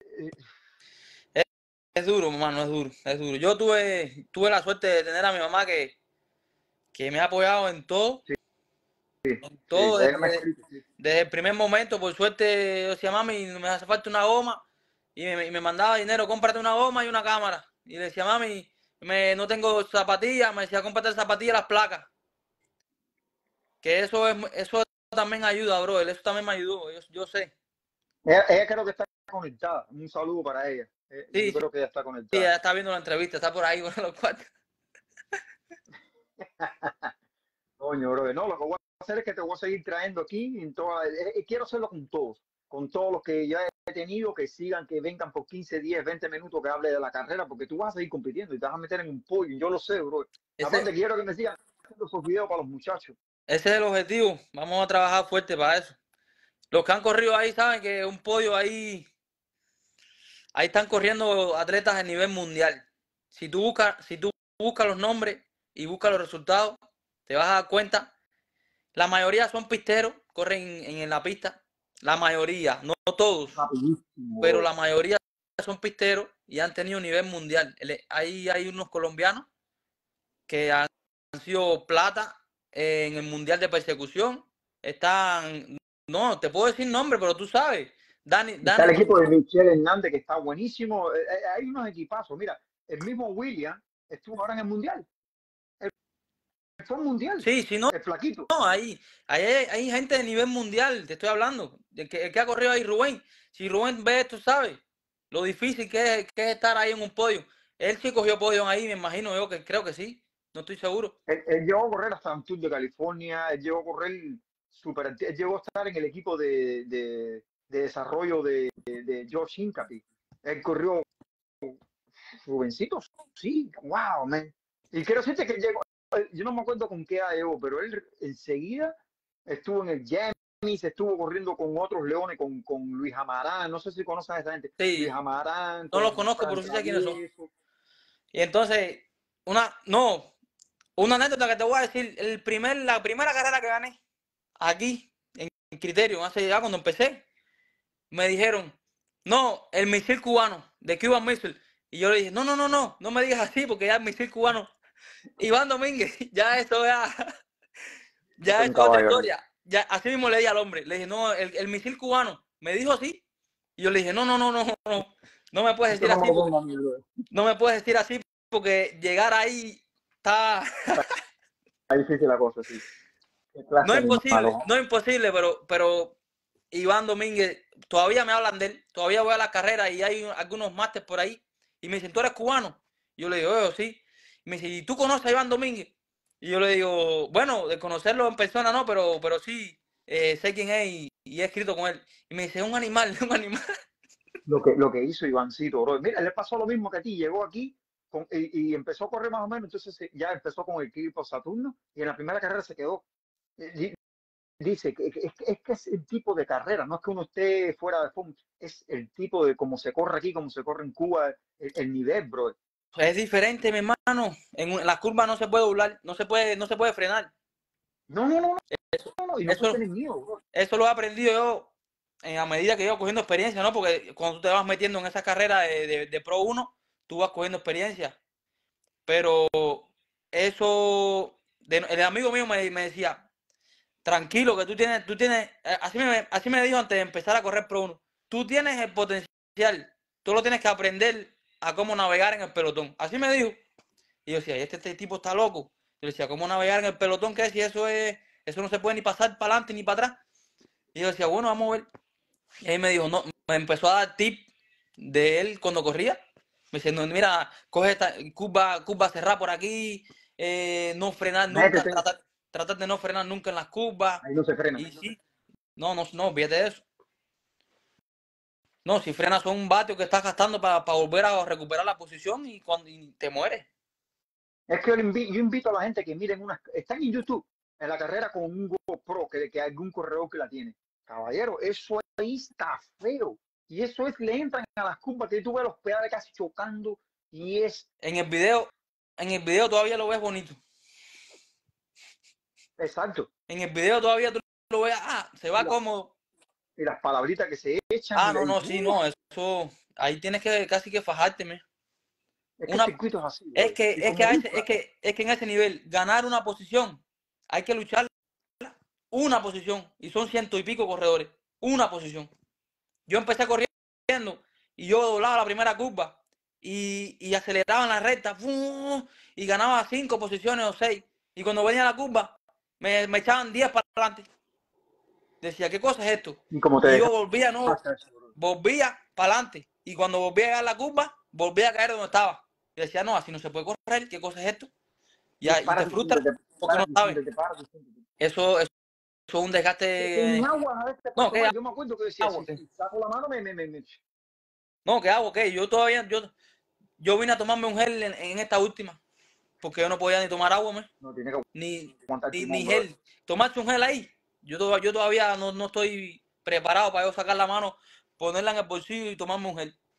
Es, es duro, hermano, es duro, es duro. Yo tuve, tuve la suerte de tener a mi mamá que, que me ha apoyado en todo, sí, en todo, sí, desde, sí. desde el primer momento. Por suerte, yo decía, mami, me hace falta una goma, y me, y me mandaba dinero, cómprate una goma y una cámara. Y le decía, mami, me, no tengo zapatillas, me decía, cómprate zapatillas, las placas. Que eso es, eso también ayuda, bro. Eso también me ayudó, yo, yo sé. Ella, ella creo que está conectada. Un saludo para ella. Sí, Yo sí, creo que ella está sí, conectada. ella está viendo la entrevista, está por ahí con los cuartos. Coño, bro. No, lo que voy a hacer es que te voy a seguir trayendo aquí. En toda, eh, quiero hacerlo con todos. Con todos los que ya he tenido, que sigan, que vengan por quince, diez, veinte minutos que hable de la carrera, porque tú vas a seguir compitiendo y te vas a meter en un pollo. Yo lo sé, bro. Ese, Aparte, quiero que me sigan haciendo esos videos para los muchachos. ese es el objetivo. Vamos a trabajar fuerte para eso. Los que han corrido ahí saben que un podio ahí, ahí están corriendo atletas a nivel mundial. Si tú buscas, si tú buscas los nombres y buscas los resultados, te vas a dar cuenta. La mayoría son pisteros, corren en, en la pista. La mayoría, no todos, Rapidísimo, pero bro. la mayoría son pisteros y han tenido nivel mundial. Ahí hay unos colombianos que han sido plata en el mundial de persecución. Están, no, te puedo decir nombre, pero tú sabes. Dani, Está Dani, el equipo de Michelle Hernández, que está buenísimo. Eh, eh, Hay unos equipazos. Mira, el mismo William estuvo ahora en el mundial. El, fue mundial. sí, sí, no, El flaquito. no, ahí, ahí hay, hay gente de nivel mundial, te estoy hablando. El que, el que ha corrido ahí, Rubén. Si Rubén ve esto, sabe lo difícil que es, que es estar ahí en un podio. Él sí cogió podio ahí, me imagino yo, que creo que sí. No estoy seguro. Él, él llegó a correr hasta un Tour de California. Él llegó a correr super. Él llegó a estar en el equipo de, de, de desarrollo de, de, de George Hincapie. Él corrió jovencito. Sí, wow, man. Y quiero decirte que llegó. Yo no me acuerdo con qué edad llegó, pero él enseguida estuvo en el James, estuvo corriendo con otros leones, con, con Luis Amarán. No sé si conoces a esa gente. Sí, Luis Amarán. no los conozco, Fran pero sí sé quiénes son. Travieso. Y entonces, una, no, una anécdota que te voy a decir, el primer, la primera carrera que gané aquí, en Criterio, hace ya cuando empecé, me dijeron, no, el misil cubano, de Cuban Missile. Y yo le dije, no, no, no, no, no me digas así, porque ya el misil cubano, Iván Domínguez, ya eso ya, ya Un esto es otra caballo. historia. Ya, así mismo le dije al hombre, le dije, no, el, el misil cubano, me dijo así, y yo le dije, no, no, no, no, no, no me puedes decir Esto no me así, lo porque, pongo a mí, bro. no me puedes decir así, porque llegar ahí está... Ahí difícil la cosa, sí. Qué No clase es de imposible, malo. no es imposible, pero, pero Iván Domínguez, todavía me hablan de él, todavía voy a la carrera y hay algunos másters por ahí y me dicen, ¿tú eres cubano? Y yo le digo, yo sí. Y me dice, ¿y tú conoces a Iván Domínguez? Y yo le digo, bueno, de conocerlo en persona no, pero, pero sí, eh, sé quién es y, y he escrito con él. Y me dice, un animal, un animal. Lo que, lo que hizo Ivancito, bro. Mira, le pasó lo mismo que a ti. Llegó aquí con, y, y empezó a correr más o menos. Entonces eh, ya empezó con el equipo Saturno y en la primera carrera se quedó. Eh, di- Dice que, que- es, que es que es el tipo de carrera, no es que uno esté fuera de forma, es el tipo de cómo se corre aquí, cómo se corre en Cuba, el, el nivel, bro. Es diferente, mi hermano. En, en las curvas no se puede doblar, no se puede, no se puede frenar. No, no, no, no, no, no, y no puedes Eso, tener miedo, bro. eso lo he aprendido yo eh, a medida que yo cogiendo experiencia, ¿no? Porque cuando tú te vas metiendo en esa carrera de, de, de Pro uno, tú vas cogiendo experiencia. Pero eso, de, el amigo mío me, me decía, tranquilo, que tú tienes, tú tienes, eh, así me, así me dijo antes de empezar a correr Pro uno, tú tienes el potencial, tú lo tienes que aprender a cómo navegar en el pelotón. Así me dijo. Y yo decía, este, este tipo está loco. Yo decía, ¿cómo navegar en el pelotón? ¿Qué? Si eso es, eso no se puede ni pasar para adelante ni para atrás. Y yo decía, bueno, vamos a ver. Y él me dijo, no, me empezó a dar tip de él cuando corría. Me dice, no, mira, coge esta curva, curva cerrada por aquí, eh, no frenar nunca, Métete, tratar, tratar de no frenar nunca en las curvas. ahí no se frena. Y sí, no, no, no, olvídate de eso. No, si frenas son un vatio que estás gastando para volver a recuperar la posición y, cuando, y te mueres. Es que yo, le invi- yo invito a la gente que miren unas, están en YouTube, en la carrera con un GoPro, que, que hay algún corredor que la tiene. Caballero, eso ahí está feo. Y eso es, le entran a las curvas, que tú ves los pedales casi chocando, y es En el video, en el video todavía lo ves bonito. exacto. En el video todavía tú lo ves, ah, se va Y, la- cómodo. y las palabritas que se echan, Ah, y, la- no, y- no, sí, no, eso, ahí tienes que casi que fajarte, me. es que el Una, circuito es así, es bro. que, Y es que como a ese, gusta, es que, es que en ese nivel, ganar una posición, hay que luchar una posición, y son ciento y pico corredores, una posición. Yo empecé corriendo, y yo doblaba la primera curva, y, y aceleraba en la recta, ¡fum! Y ganaba cinco posiciones o seis, y cuando venía la curva, me, me echaban diez para adelante. Decía, ¿qué cosa es esto? y como te Y yo dejan volvía, no, hacer eso, bro. volvía para adelante. Y cuando volvía a llegar a la curva, volvía a caer donde estaba. Y decía, no, así no se puede correr, ¿qué cosa es esto? Y, y te Disparas frustra distinto, te porque no paras sabes. distinto, te paras distinto. Eso, eso, eso es un En desgaste. agua a veces te puede No, ¿qué tomar. Yo me acuerdo que decía, hago? si, ¿Qué? si saco la mano, me, me, me, me- No, ¿qué hago? ¿Qué? Yo todavía, yo, yo vine a tomarme un gel en, en esta última, porque yo no podía ni tomar agua, me, no tiene que ni, aguantar ni, timón, ni bro. gel. Tomarse un gel ahí. Yo, to- yo todavía no, no estoy preparado para yo sacar la mano, ponerla en el bolsillo y tomarme un gel.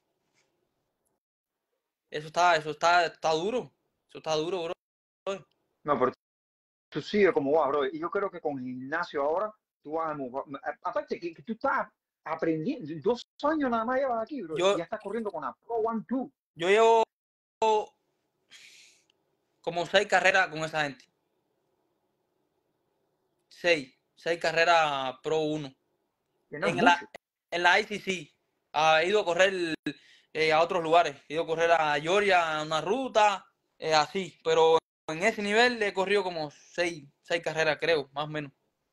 Eso está, eso está, está duro. Eso está duro, bro. No, pero tú sigues como vas, bro. Y yo creo que con el gimnasio ahora, tú vas a mover- a- aparte que, que tú estás aprendiendo, dos años nada más llevas aquí, bro. Y Yo, ya estás corriendo con la Pro One Two. yo llevo como seis carreras con esa gente. Seis. Seis carreras Pro uno. Que no es En la, mucho. en la I C C. He ido a correr eh, a otros lugares. He ido a correr a Georgia, una ruta, eh, así. Pero en ese nivel he corrido como seis, seis carreras, creo, más o menos.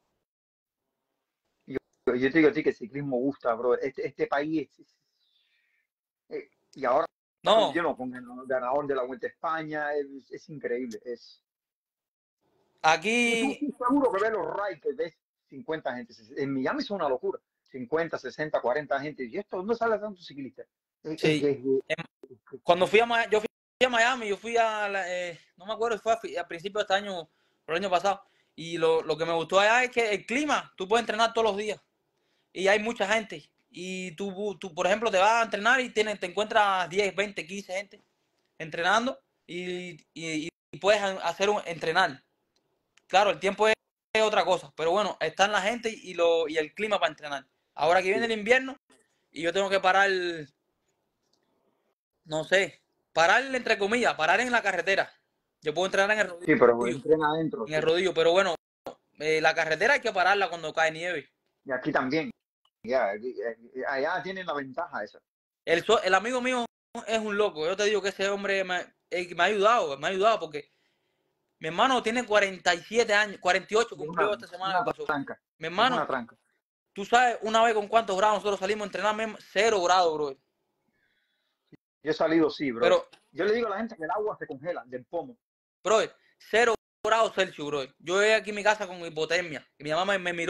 Yo, yo te digo a ti que el ciclismo gusta, bro. Este, este país es, es- eh, y ahora con, No, yo no, con el ganador de la Vuelta a España, es, es increíble. Es, y tú aquí sí seguro que ves los rides que ves cincuenta gente. En Miami es una locura. cincuenta, sesenta, cuarenta gente. ¿Y esto dónde sale tanto ciclista? Es, es, sí. es- es- Cuando fui a Miami, yo fui a Miami, yo fui a, la, eh, no me acuerdo, fue a, a principios de este año, por el año pasado, y lo, lo que me gustó allá es que el clima, tú puedes entrenar todos los días, y hay mucha gente, y tú, tú por ejemplo, te vas a entrenar y tienes, te encuentras diez, veinte, quince gente entrenando, y, y, y puedes hacer un entrenar. Claro, el tiempo es, es otra cosa, pero bueno, están la gente y, lo, y el clima para entrenar. Ahora que viene el invierno, y yo tengo que parar, no sé, parar entre comillas, parar en la carretera. Yo puedo entrenar en el sí, pero rodillo, entrena adentro. en Sí. el rodillo, pero bueno, eh, la carretera hay que pararla cuando cae nieve. Y aquí también. Ya, aquí- aquí- allá tienen la ventaja esa. El, so- el amigo mío es un loco. Yo te digo que ese hombre me, eh, me ha ayudado, me ha ayudado porque mi hermano tiene cuarenta y siete años, cuarenta y ocho Y es cumplió una, esta semana una que pasó. tranca. Mi Es una hermano, tranca. tú sabes una vez con cuántos grados nosotros salimos a entrenar, mismo, cero grados, bro. Yo he salido, sí, bro. Pero, Yo le digo a la gente que el agua se congela del pomo. bro, cero grados Celsius, bro. Yo llegué aquí a mi casa con hipotermia. Y mi mamá me, me miró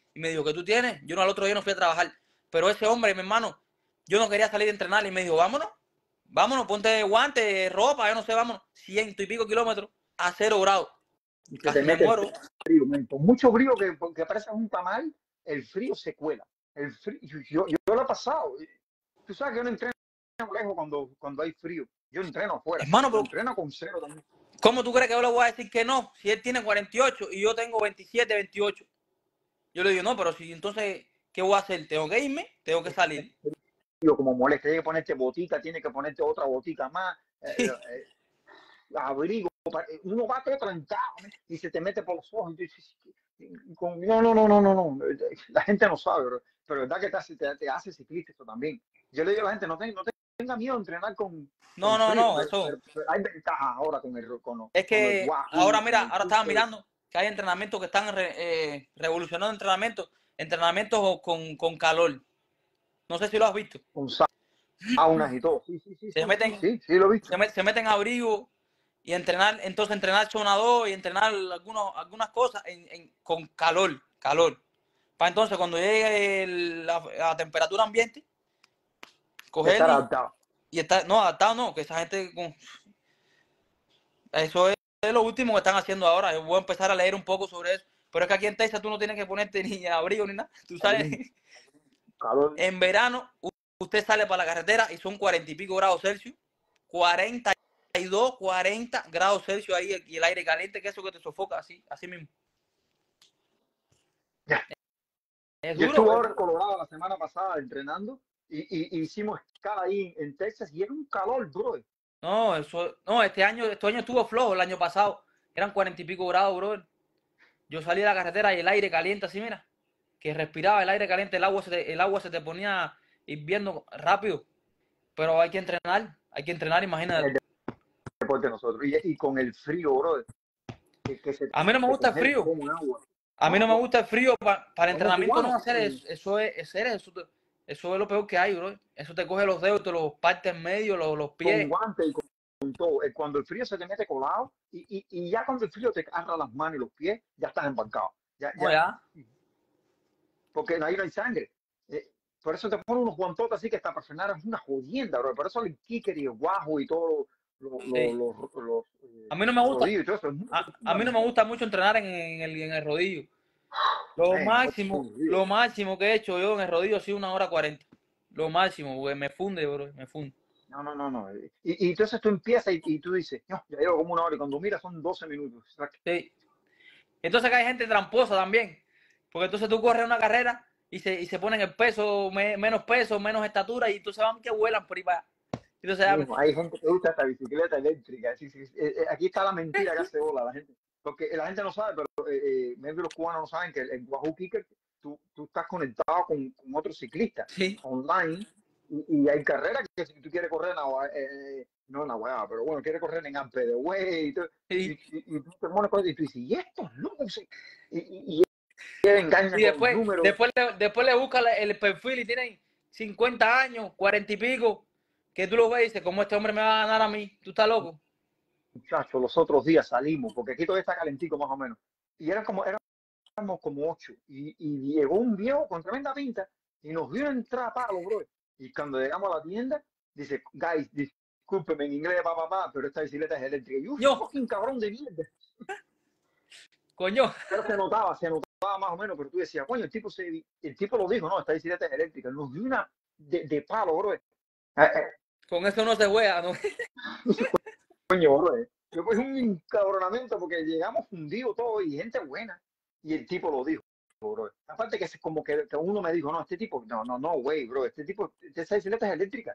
Y me dijo, ¿qué tú tienes? Yo no, al otro día no fui a trabajar. Pero ese hombre, mi hermano, yo no quería salir a entrenar y me dijo, vámonos, vámonos, ponte guantes, ropa, yo no sé, vámonos. Ciento y pico kilómetros a cero grados. Y se Casi te me mete el muero. frío, men. Con mucho frío que, que parece un tamal, el frío se cuela. El frío, yo, yo, yo lo he pasado. Tú sabes que yo no entreno lejos cuando, cuando hay frío. Yo entreno afuera. Hermano, Yo pero entreno con cero también. ¿cómo tú crees que yo le voy a decir que no? Si él tiene cuarenta y ocho y yo tengo veintisiete, veintiocho. Yo le digo, no, pero si entonces, ¿qué voy a hacer? ¿Tengo que irme? ¿Tengo que salir? Yo como molesta, tiene que ponerte botica, tiene que ponerte otra botica más. Eh, Sí. eh, abrigo. Uno va todo trancado y se te mete por los ojos. Y tú dices, con, no, no, no, no, no, no. La gente no sabe, pero, pero es verdad que te hace, te, te hace ciclista esto también. Yo le digo a la gente, no, te, no tenga miedo de entrenar con, No, con no, frío, no, pero, eso. pero, pero hay ventajas ahora con el, con, Es con el que Wahoo, ahora, mira, con el ahora estaba Cooper. mirando que hay entrenamientos que están re, eh, revolucionando entrenamientos, entrenamientos con, con calor. No sé si lo has visto. Con saunas y todo. Sí, sí, sí, Se sí, meten, sí, sí, sí, lo he visto. se, met, se meten a abrigo y entrenar, entonces entrenar zona dos y entrenar algunos, algunas cosas en, en, con calor, calor. Para entonces cuando llegue el, la, la temperatura ambiente, coger Estar y, adaptado. y estar, no, adaptado no, que esa gente, con, eso es, es lo último que están haciendo ahora. Yo voy a empezar a leer un poco sobre eso. Pero es que aquí en Texas tú no tienes que ponerte ni abrigo ni nada. Tú sales, Calor. en verano, usted sale para la carretera y son cuarenta y pico grados Celsius, cuarenta y dos, cuarenta grados Celsius ahí y el aire caliente, que eso que te sofoca así, así mismo. Ya. Es Yo duro, estuve es ahora en duro. Colorado la semana pasada entrenando y, y, y hicimos escala ahí en Texas y era un calor, bro. No, eso, no, este año, este año estuvo flojo, el año pasado eran cuarenta y pico grados, bro. Yo salí de la carretera y el aire caliente así, mira, que respiraba el aire caliente, el agua se te, el agua se te ponía hirviendo rápido. Pero hay que entrenar, hay que entrenar, imagínate. El deporte de nosotros. Y, y con el frío, bro. Que, que se A mí no me te gusta el congela frío. como agua. A mí No, no me no, gusta el frío. Pa, para el somos entrenamiento no cubanos. hacer eso. Eso es, eso es, eso, eso es lo peor que hay, bro. Eso te coge los dedos, te los parte en medio, los, los pies. Con guantes y con, con todo. Cuando el frío se te mete colado y, y, y ya cuando el frío te agarra las manos y los pies, ya estás embarcado. Ya, No, ya. ya. Porque ahí no hay sangre. Eh, por eso te ponen unos guantotes así que hasta para frenar es una jodienda, bro. Por eso el kicker y el guajo y todo los lo, Sí. lo, lo, lo, A mí no me gusta. rodillos y todo eso. A, a mí no me gusta mucho entrenar en, en, el, en el rodillo. Lo Man, máximo, lo máximo que he hecho yo en el rodillo ha sido una hora cuarenta. Lo máximo, porque me funde, bro, me funde. No, no, no, no. Y, y entonces tú empiezas y, y tú dices, no, ya llevo como una hora y cuando miras son doce minutos. Sí. Entonces acá hay gente tramposa también. Porque entonces tú corres una carrera y se, y se ponen el peso, me, menos peso, menos estatura y entonces van que vuelan por ahí para allá. Entonces, Mismo, hay gente que usa esta bicicleta eléctrica. Sí, sí, eh, aquí está la mentira que hace bola la gente. Porque la gente no sabe, pero eh, eh, los cubanos no saben que el, el Wahoo Kicker, tú, tú estás conectado con, con otros ciclistas sí. online y, y hay carreras que si tú quieres correr en la, eh, no en la hueá, pero bueno, quieres correr en Ampe de Way y, todo, Sí. y, y, y tú te pones cosas y tú dices, ¿y estos locos? Y, y, y engañan Y después, con números. después, le, después le busca el perfil y tienen cincuenta años, cuarenta y pico, que tú lo ves y dices, ¿cómo este hombre me va a ganar a mí? ¿Tú estás loco? Muchachos, los otros días salimos, porque aquí todavía está calentico más o menos, y eran como, éramos como ocho, y, y llegó un viejo con tremenda pinta, y nos vio entrar a palo, bro, y cuando llegamos a la tienda, dice, guys, discúlpeme en inglés, papá, pa, pero esta bicicleta es eléctrica, y yo, Yo. fucking cabrón de mierda. Coño. Pero se notaba, se notaba más o menos, pero tú decías, coño, el tipo, se, el tipo lo dijo, no, esta bicicleta es eléctrica, nos dio una de, de palo, bro. Eh, eh. Con eso no se juega, ¿no? Coño, bro, eh. Yo pues un encabronamiento porque llegamos fundidos todos y gente buena. Y el tipo lo dijo, bro. Aparte que es como que, que uno me dijo, no, este tipo, no, no, no, güey, bro, este tipo, esa bicicleta es eléctrica.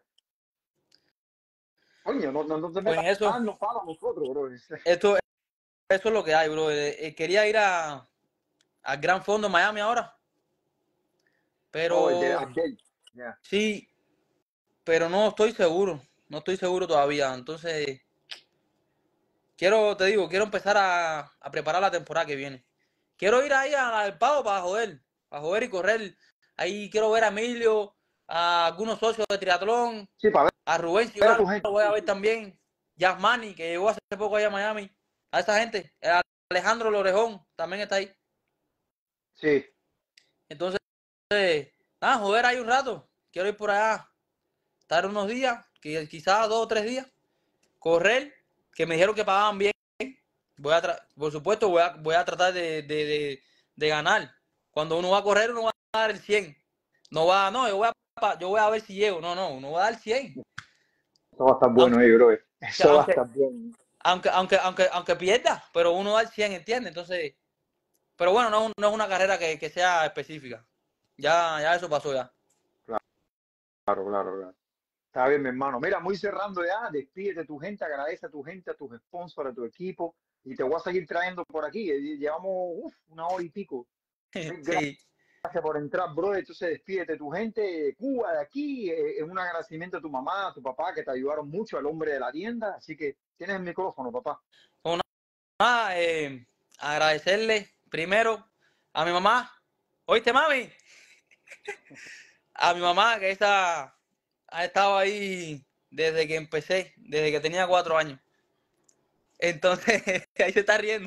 Coño, no, no, no te Pues metas, eso, ah, no para nosotros, bro. esto, eso es lo que hay, bro. Eh, quería ir a al Gran Fondo en Miami ahora. Pero Oh, el de, el yeah. sí, pero no estoy seguro. No estoy seguro todavía. Entonces, quiero, te digo, quiero empezar a, a preparar la temporada que viene. Quiero ir ahí al Pavo para joder, para joder y correr. Ahí quiero ver a Emilio, a algunos socios de triatlón, Sí, para ver, a Rubén Ciudad, lo voy a ver también. Yasmani, que llegó hace poco allá a Miami. A esa gente. A Alejandro Lorejón también está ahí. Sí. Entonces, nada, joder ahí un rato. Quiero ir por allá, estar unos días, que quizás dos o tres días, correr, que me dijeron que pagaban bien. Voy a por supuesto, voy a, voy a tratar de, de, de, de ganar. Cuando uno va a correr, uno va a dar el cien. No va, no, yo voy a, yo voy a ver si llego. No, no, uno va a dar el cien. Eso va a estar bueno, aunque, eh, bro. Eso aunque, va a estar bueno. Aunque, aunque, aunque, aunque pierda, pero uno da el cien, ¿entiendes? Entonces, pero bueno, no, no es una carrera que, que sea específica. Ya, ya eso pasó ya. Claro, claro, claro. Está bien, mi hermano. Mira, muy cerrando ya, despídete a tu gente, agradece a tu gente, a tus sponsors, a tu equipo, y te voy a seguir trayendo por aquí. Llevamos uf, una hora y pico. Sí. Gracias por entrar, bro. Entonces despídete a tu gente, Cuba, de aquí. Es eh, un agradecimiento a tu mamá, a tu papá, que te ayudaron mucho, al hombre de la tienda. Así que tienes el micrófono, papá. Bueno, nada, eh, agradecerle primero a mi mamá. ¿Oíste, mami? A mi mamá, que esa ha estado ahí desde que empecé, desde que tenía cuatro años. Entonces, ahí se está riendo.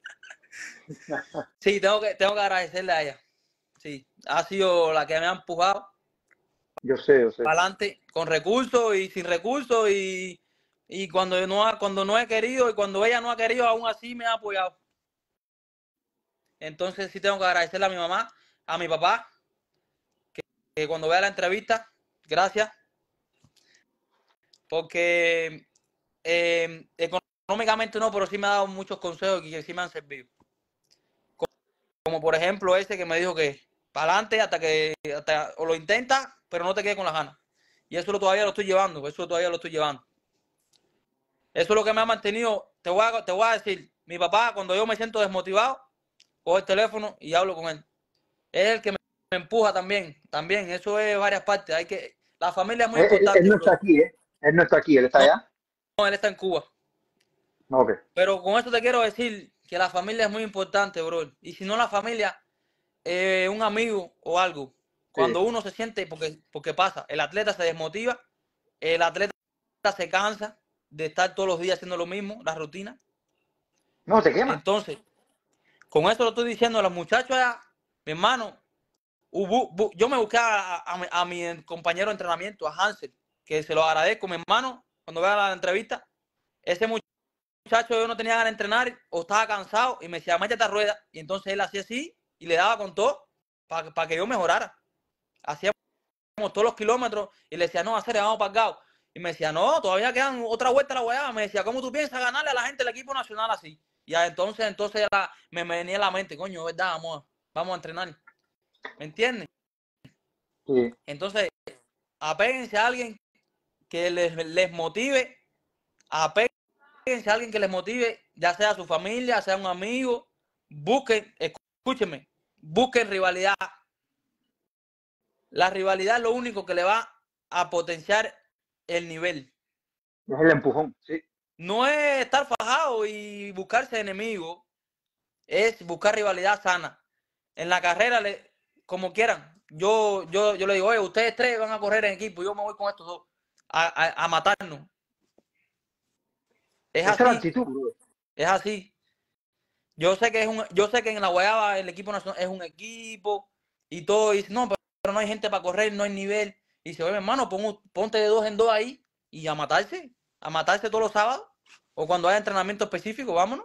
Sí, tengo que, tengo que agradecerle a ella. Sí, ha sido la que me ha empujado. Yo sé, yo sé. Para adelante, con recursos y sin recursos, y, y cuando, no ha, cuando no he querido y cuando ella no ha querido, aún así me ha apoyado. Entonces sí tengo que agradecerle a mi mamá, a mi papá, que, que cuando vea la entrevista, gracias, porque eh, económicamente no, pero sí me ha dado muchos consejos y que sí me han servido. Como, como por ejemplo ese que me dijo que para adelante hasta que hasta, o lo intenta, pero no te quedes con las ganas. Y eso lo, todavía lo estoy llevando, eso todavía lo estoy llevando. Eso es lo que me ha mantenido. Te voy a, te voy a decir, mi papá, cuando yo me siento desmotivado, cojo el teléfono y hablo con él. Es el que me, me empuja también. También, eso es varias partes. Hay que, la familia es muy Él, importante. él no está aquí, ¿eh? Él no está aquí, él está no, allá. No, él está en Cuba. Okay. Pero con esto te quiero decir que la familia es muy importante, bro. Y si no la familia, eh, un amigo o algo. Cuando sí. uno se siente, porque, porque pasa, el atleta se desmotiva, el atleta se cansa de estar todos los días haciendo lo mismo, la rutina. No, te quema. Entonces, con eso lo estoy diciendo a los muchachos allá, mi hermano. Hubo, bu, yo me busqué a, a, a, mi compañero de entrenamiento, a Hansel, que se lo agradezco, mi hermano, cuando vea la entrevista. Ese muchacho yo no tenía ganas de entrenar o estaba cansado y me decía, métete a rueda. Y entonces él hacía así y le daba con todo para pa que yo mejorara. Hacíamos todos los kilómetros y le decía, no, hacer, vamos para Gao. Y me decía, no, todavía quedan otra vuelta a la guayaba. Me decía, ¿cómo tú piensas ganarle a la gente del equipo nacional así? Y ya, entonces, entonces ya me, me venía a la mente, coño, verdad, vamos a, vamos a entrenar. ¿Me entiendes? Sí. Entonces, apéguense a alguien que les, les motive, apéguense a alguien que les motive, ya sea su familia, sea un amigo, busquen, escúchenme, busquen rivalidad. La rivalidad es lo único que le va a potenciar el nivel. Es el empujón, sí. No es estar fajado y buscarse enemigos, es buscar rivalidad sana. En la carrera, le, como quieran, yo, yo, yo le digo, oye, ustedes tres van a correr en equipo, yo me voy con estos dos a, a, a matarnos. Es Esa así. es la actitud, bro. Es así. Yo sé que es un, yo sé que en la Guayaba el equipo nacional es un equipo y todo, y dice, no, pero no hay gente para correr, no hay nivel. Y dice, oye, hermano, pon, ponte de dos en dos ahí y a matarse, a matarse todos los sábados, o cuando haya entrenamiento específico, vámonos.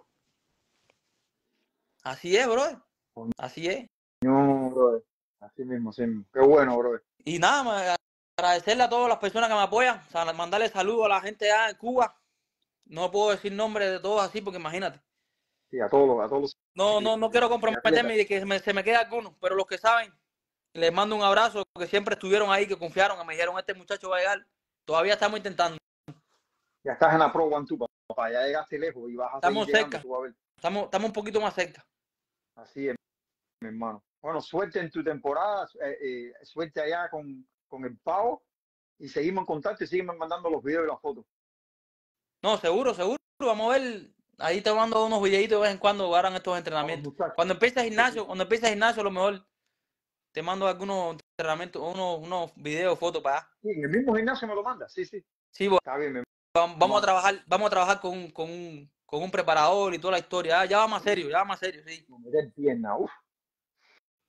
Así es, bro. Así es. No, bro. Así mismo, así mismo. Qué bueno, bro. Y nada, agradecerle a todas las personas que me apoyan, o sea, mandarle saludos a la gente allá en Cuba. No puedo decir nombres de todos así porque imagínate. Sí, a todos, a todos. No, no, no quiero comprometerme y que me, se me quede alguno, pero los que saben, les mando un abrazo, que siempre estuvieron ahí, que confiaron, que me dijeron, este muchacho va a llegar. Todavía estamos intentando. Ya estás en la Pro One, tú, papá. Ya llegaste lejos y vas a estamos seguir cerca. Llegando, tú a ver. Estamos, estamos un poquito más cerca. Así es, mi hermano. Bueno, suerte en tu temporada, eh, eh, suerte allá con, con el Pavo y seguimos en contacto y seguimos mandando los videos y las fotos. No, seguro, seguro. Vamos a ver. Ahí te mando unos videitos de vez en cuando harán estos entrenamientos. Cuando empieces el gimnasio, cuando empieces el gimnasio, a lo mejor te mando algunos entrenamientos, unos, unos videos, fotos para allá. Sí, en el mismo gimnasio me lo mandas, sí, sí. Sí, bueno. Está bien, mi vamos, vamos a trabajar, vamos a trabajar con, con, un, con un preparador y toda la historia. Ya, ya va más serio, ya va más serio, sí. Meter pierna, uf.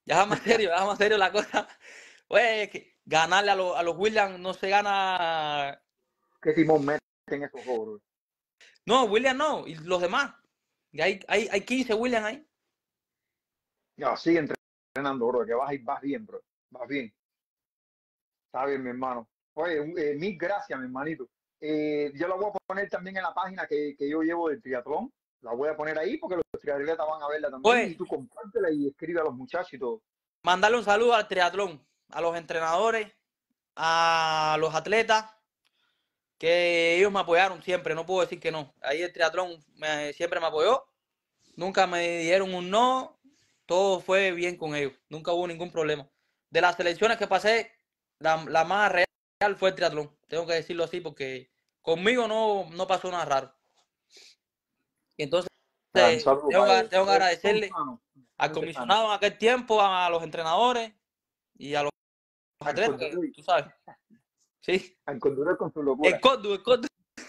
Ya más serio, ya más serio la cosa. Pues que ganarle a, los a los Williams no se gana. ¿Qué timón meten esos dos, bro? No, Williams no, y los demás. Y hay, hay, hay quince Williams ahí. Ya, sigue entrenando, bro, que vas, a ir- vas bien, bro. Vas bien. Está bien, mi hermano. Oye, un- eh, mil gracias, mi hermanito. Eh, yo la voy a poner también en la página que, que yo llevo del triatlón. La voy a poner ahí porque los triatletas van a verla también. Y Pues, tú compártela y escribe a los muchachos y todo. mandarle un saludo al triatlón, a los entrenadores, a los atletas, que ellos me apoyaron siempre, no puedo decir que no. Ahí el triatlón me, siempre me apoyó, nunca me dieron un no, todo fue bien con ellos, nunca hubo ningún problema. De las selecciones que pasé, la, la más real fue el triatlón, tengo que decirlo así porque conmigo no, no pasó nada raro. Y entonces Ah, un saludo tengo, para que- ellos. tengo que Son- son agradecerle sanos, al gente sana. comisionado en aquel tiempo, a los entrenadores y a los Al atletas, que Conduré, tú sabes. Sí, al Conduré con su el locura. Cóndor, el Cóndor.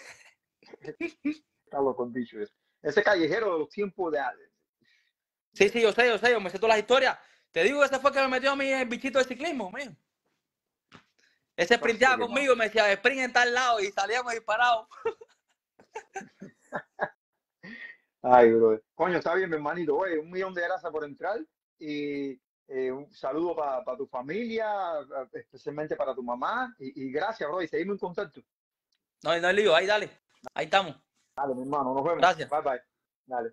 Está loco dicho eso. Ese callejero de los tiempos de... Sí, sí, yo sé, yo sé, yo me sé todas las historias. Te digo, ese fue el que me metió a mí el bichito de ciclismo, mío. Ese No sé sprinteaba qué conmigo y me decía, sprint en tal lado y salíamos disparados. Ay, bro. Coño, está bien, mi hermanito. Oye, un millón de gracias por entrar y eh, un saludo para pa tu familia, especialmente para tu mamá. Y, y gracias, bro. Y seguimos en contacto. No, no hay lío, ahí dale. Ahí estamos. Dale, mi hermano, nos vemos. Gracias. Bye, bye. Dale.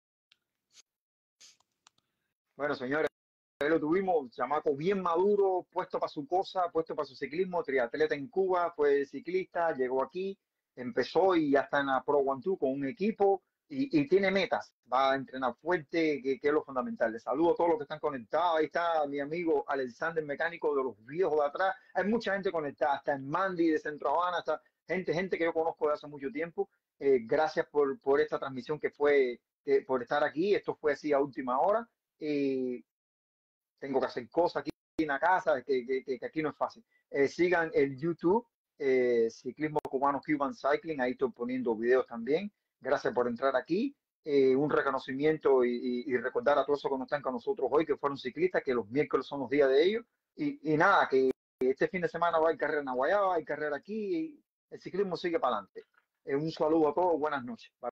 Bueno, señores, ahí lo tuvimos, chamaco bien maduro, puesto para su cosa, puesto para su ciclismo, triatleta en Cuba, fue ciclista, llegó aquí, empezó y ya está en la Pro One Two con un equipo y, y tiene metas, va a entrenar fuerte, que, que es lo fundamental. Les saludo a todos los que están conectados. Ahí está mi amigo Alexander Mecánico de los viejos de atrás. Hay mucha gente conectada, está en Mandy de Centro Habana, está gente, gente que yo conozco de hace mucho tiempo. Eh, gracias por, por esta transmisión que fue, que, por estar aquí. Esto fue así a última hora. Eh, tengo que hacer cosas aquí en la casa, que, que, que aquí no es fácil. Eh, sigan el YouTube, eh, Ciclismo Cubano Cuban Cycling, ahí estoy poniendo videos también. Gracias por entrar aquí. Eh, un reconocimiento y, y, y recordar a todos esos que no están con nosotros hoy, que fueron ciclistas, que los miércoles son los días de ellos. Y, y nada, que este fin de semana va a haber carrera en Aguayaba, hay carrera aquí, y el ciclismo sigue para adelante. Eh, un saludo a todos, buenas noches. Bye.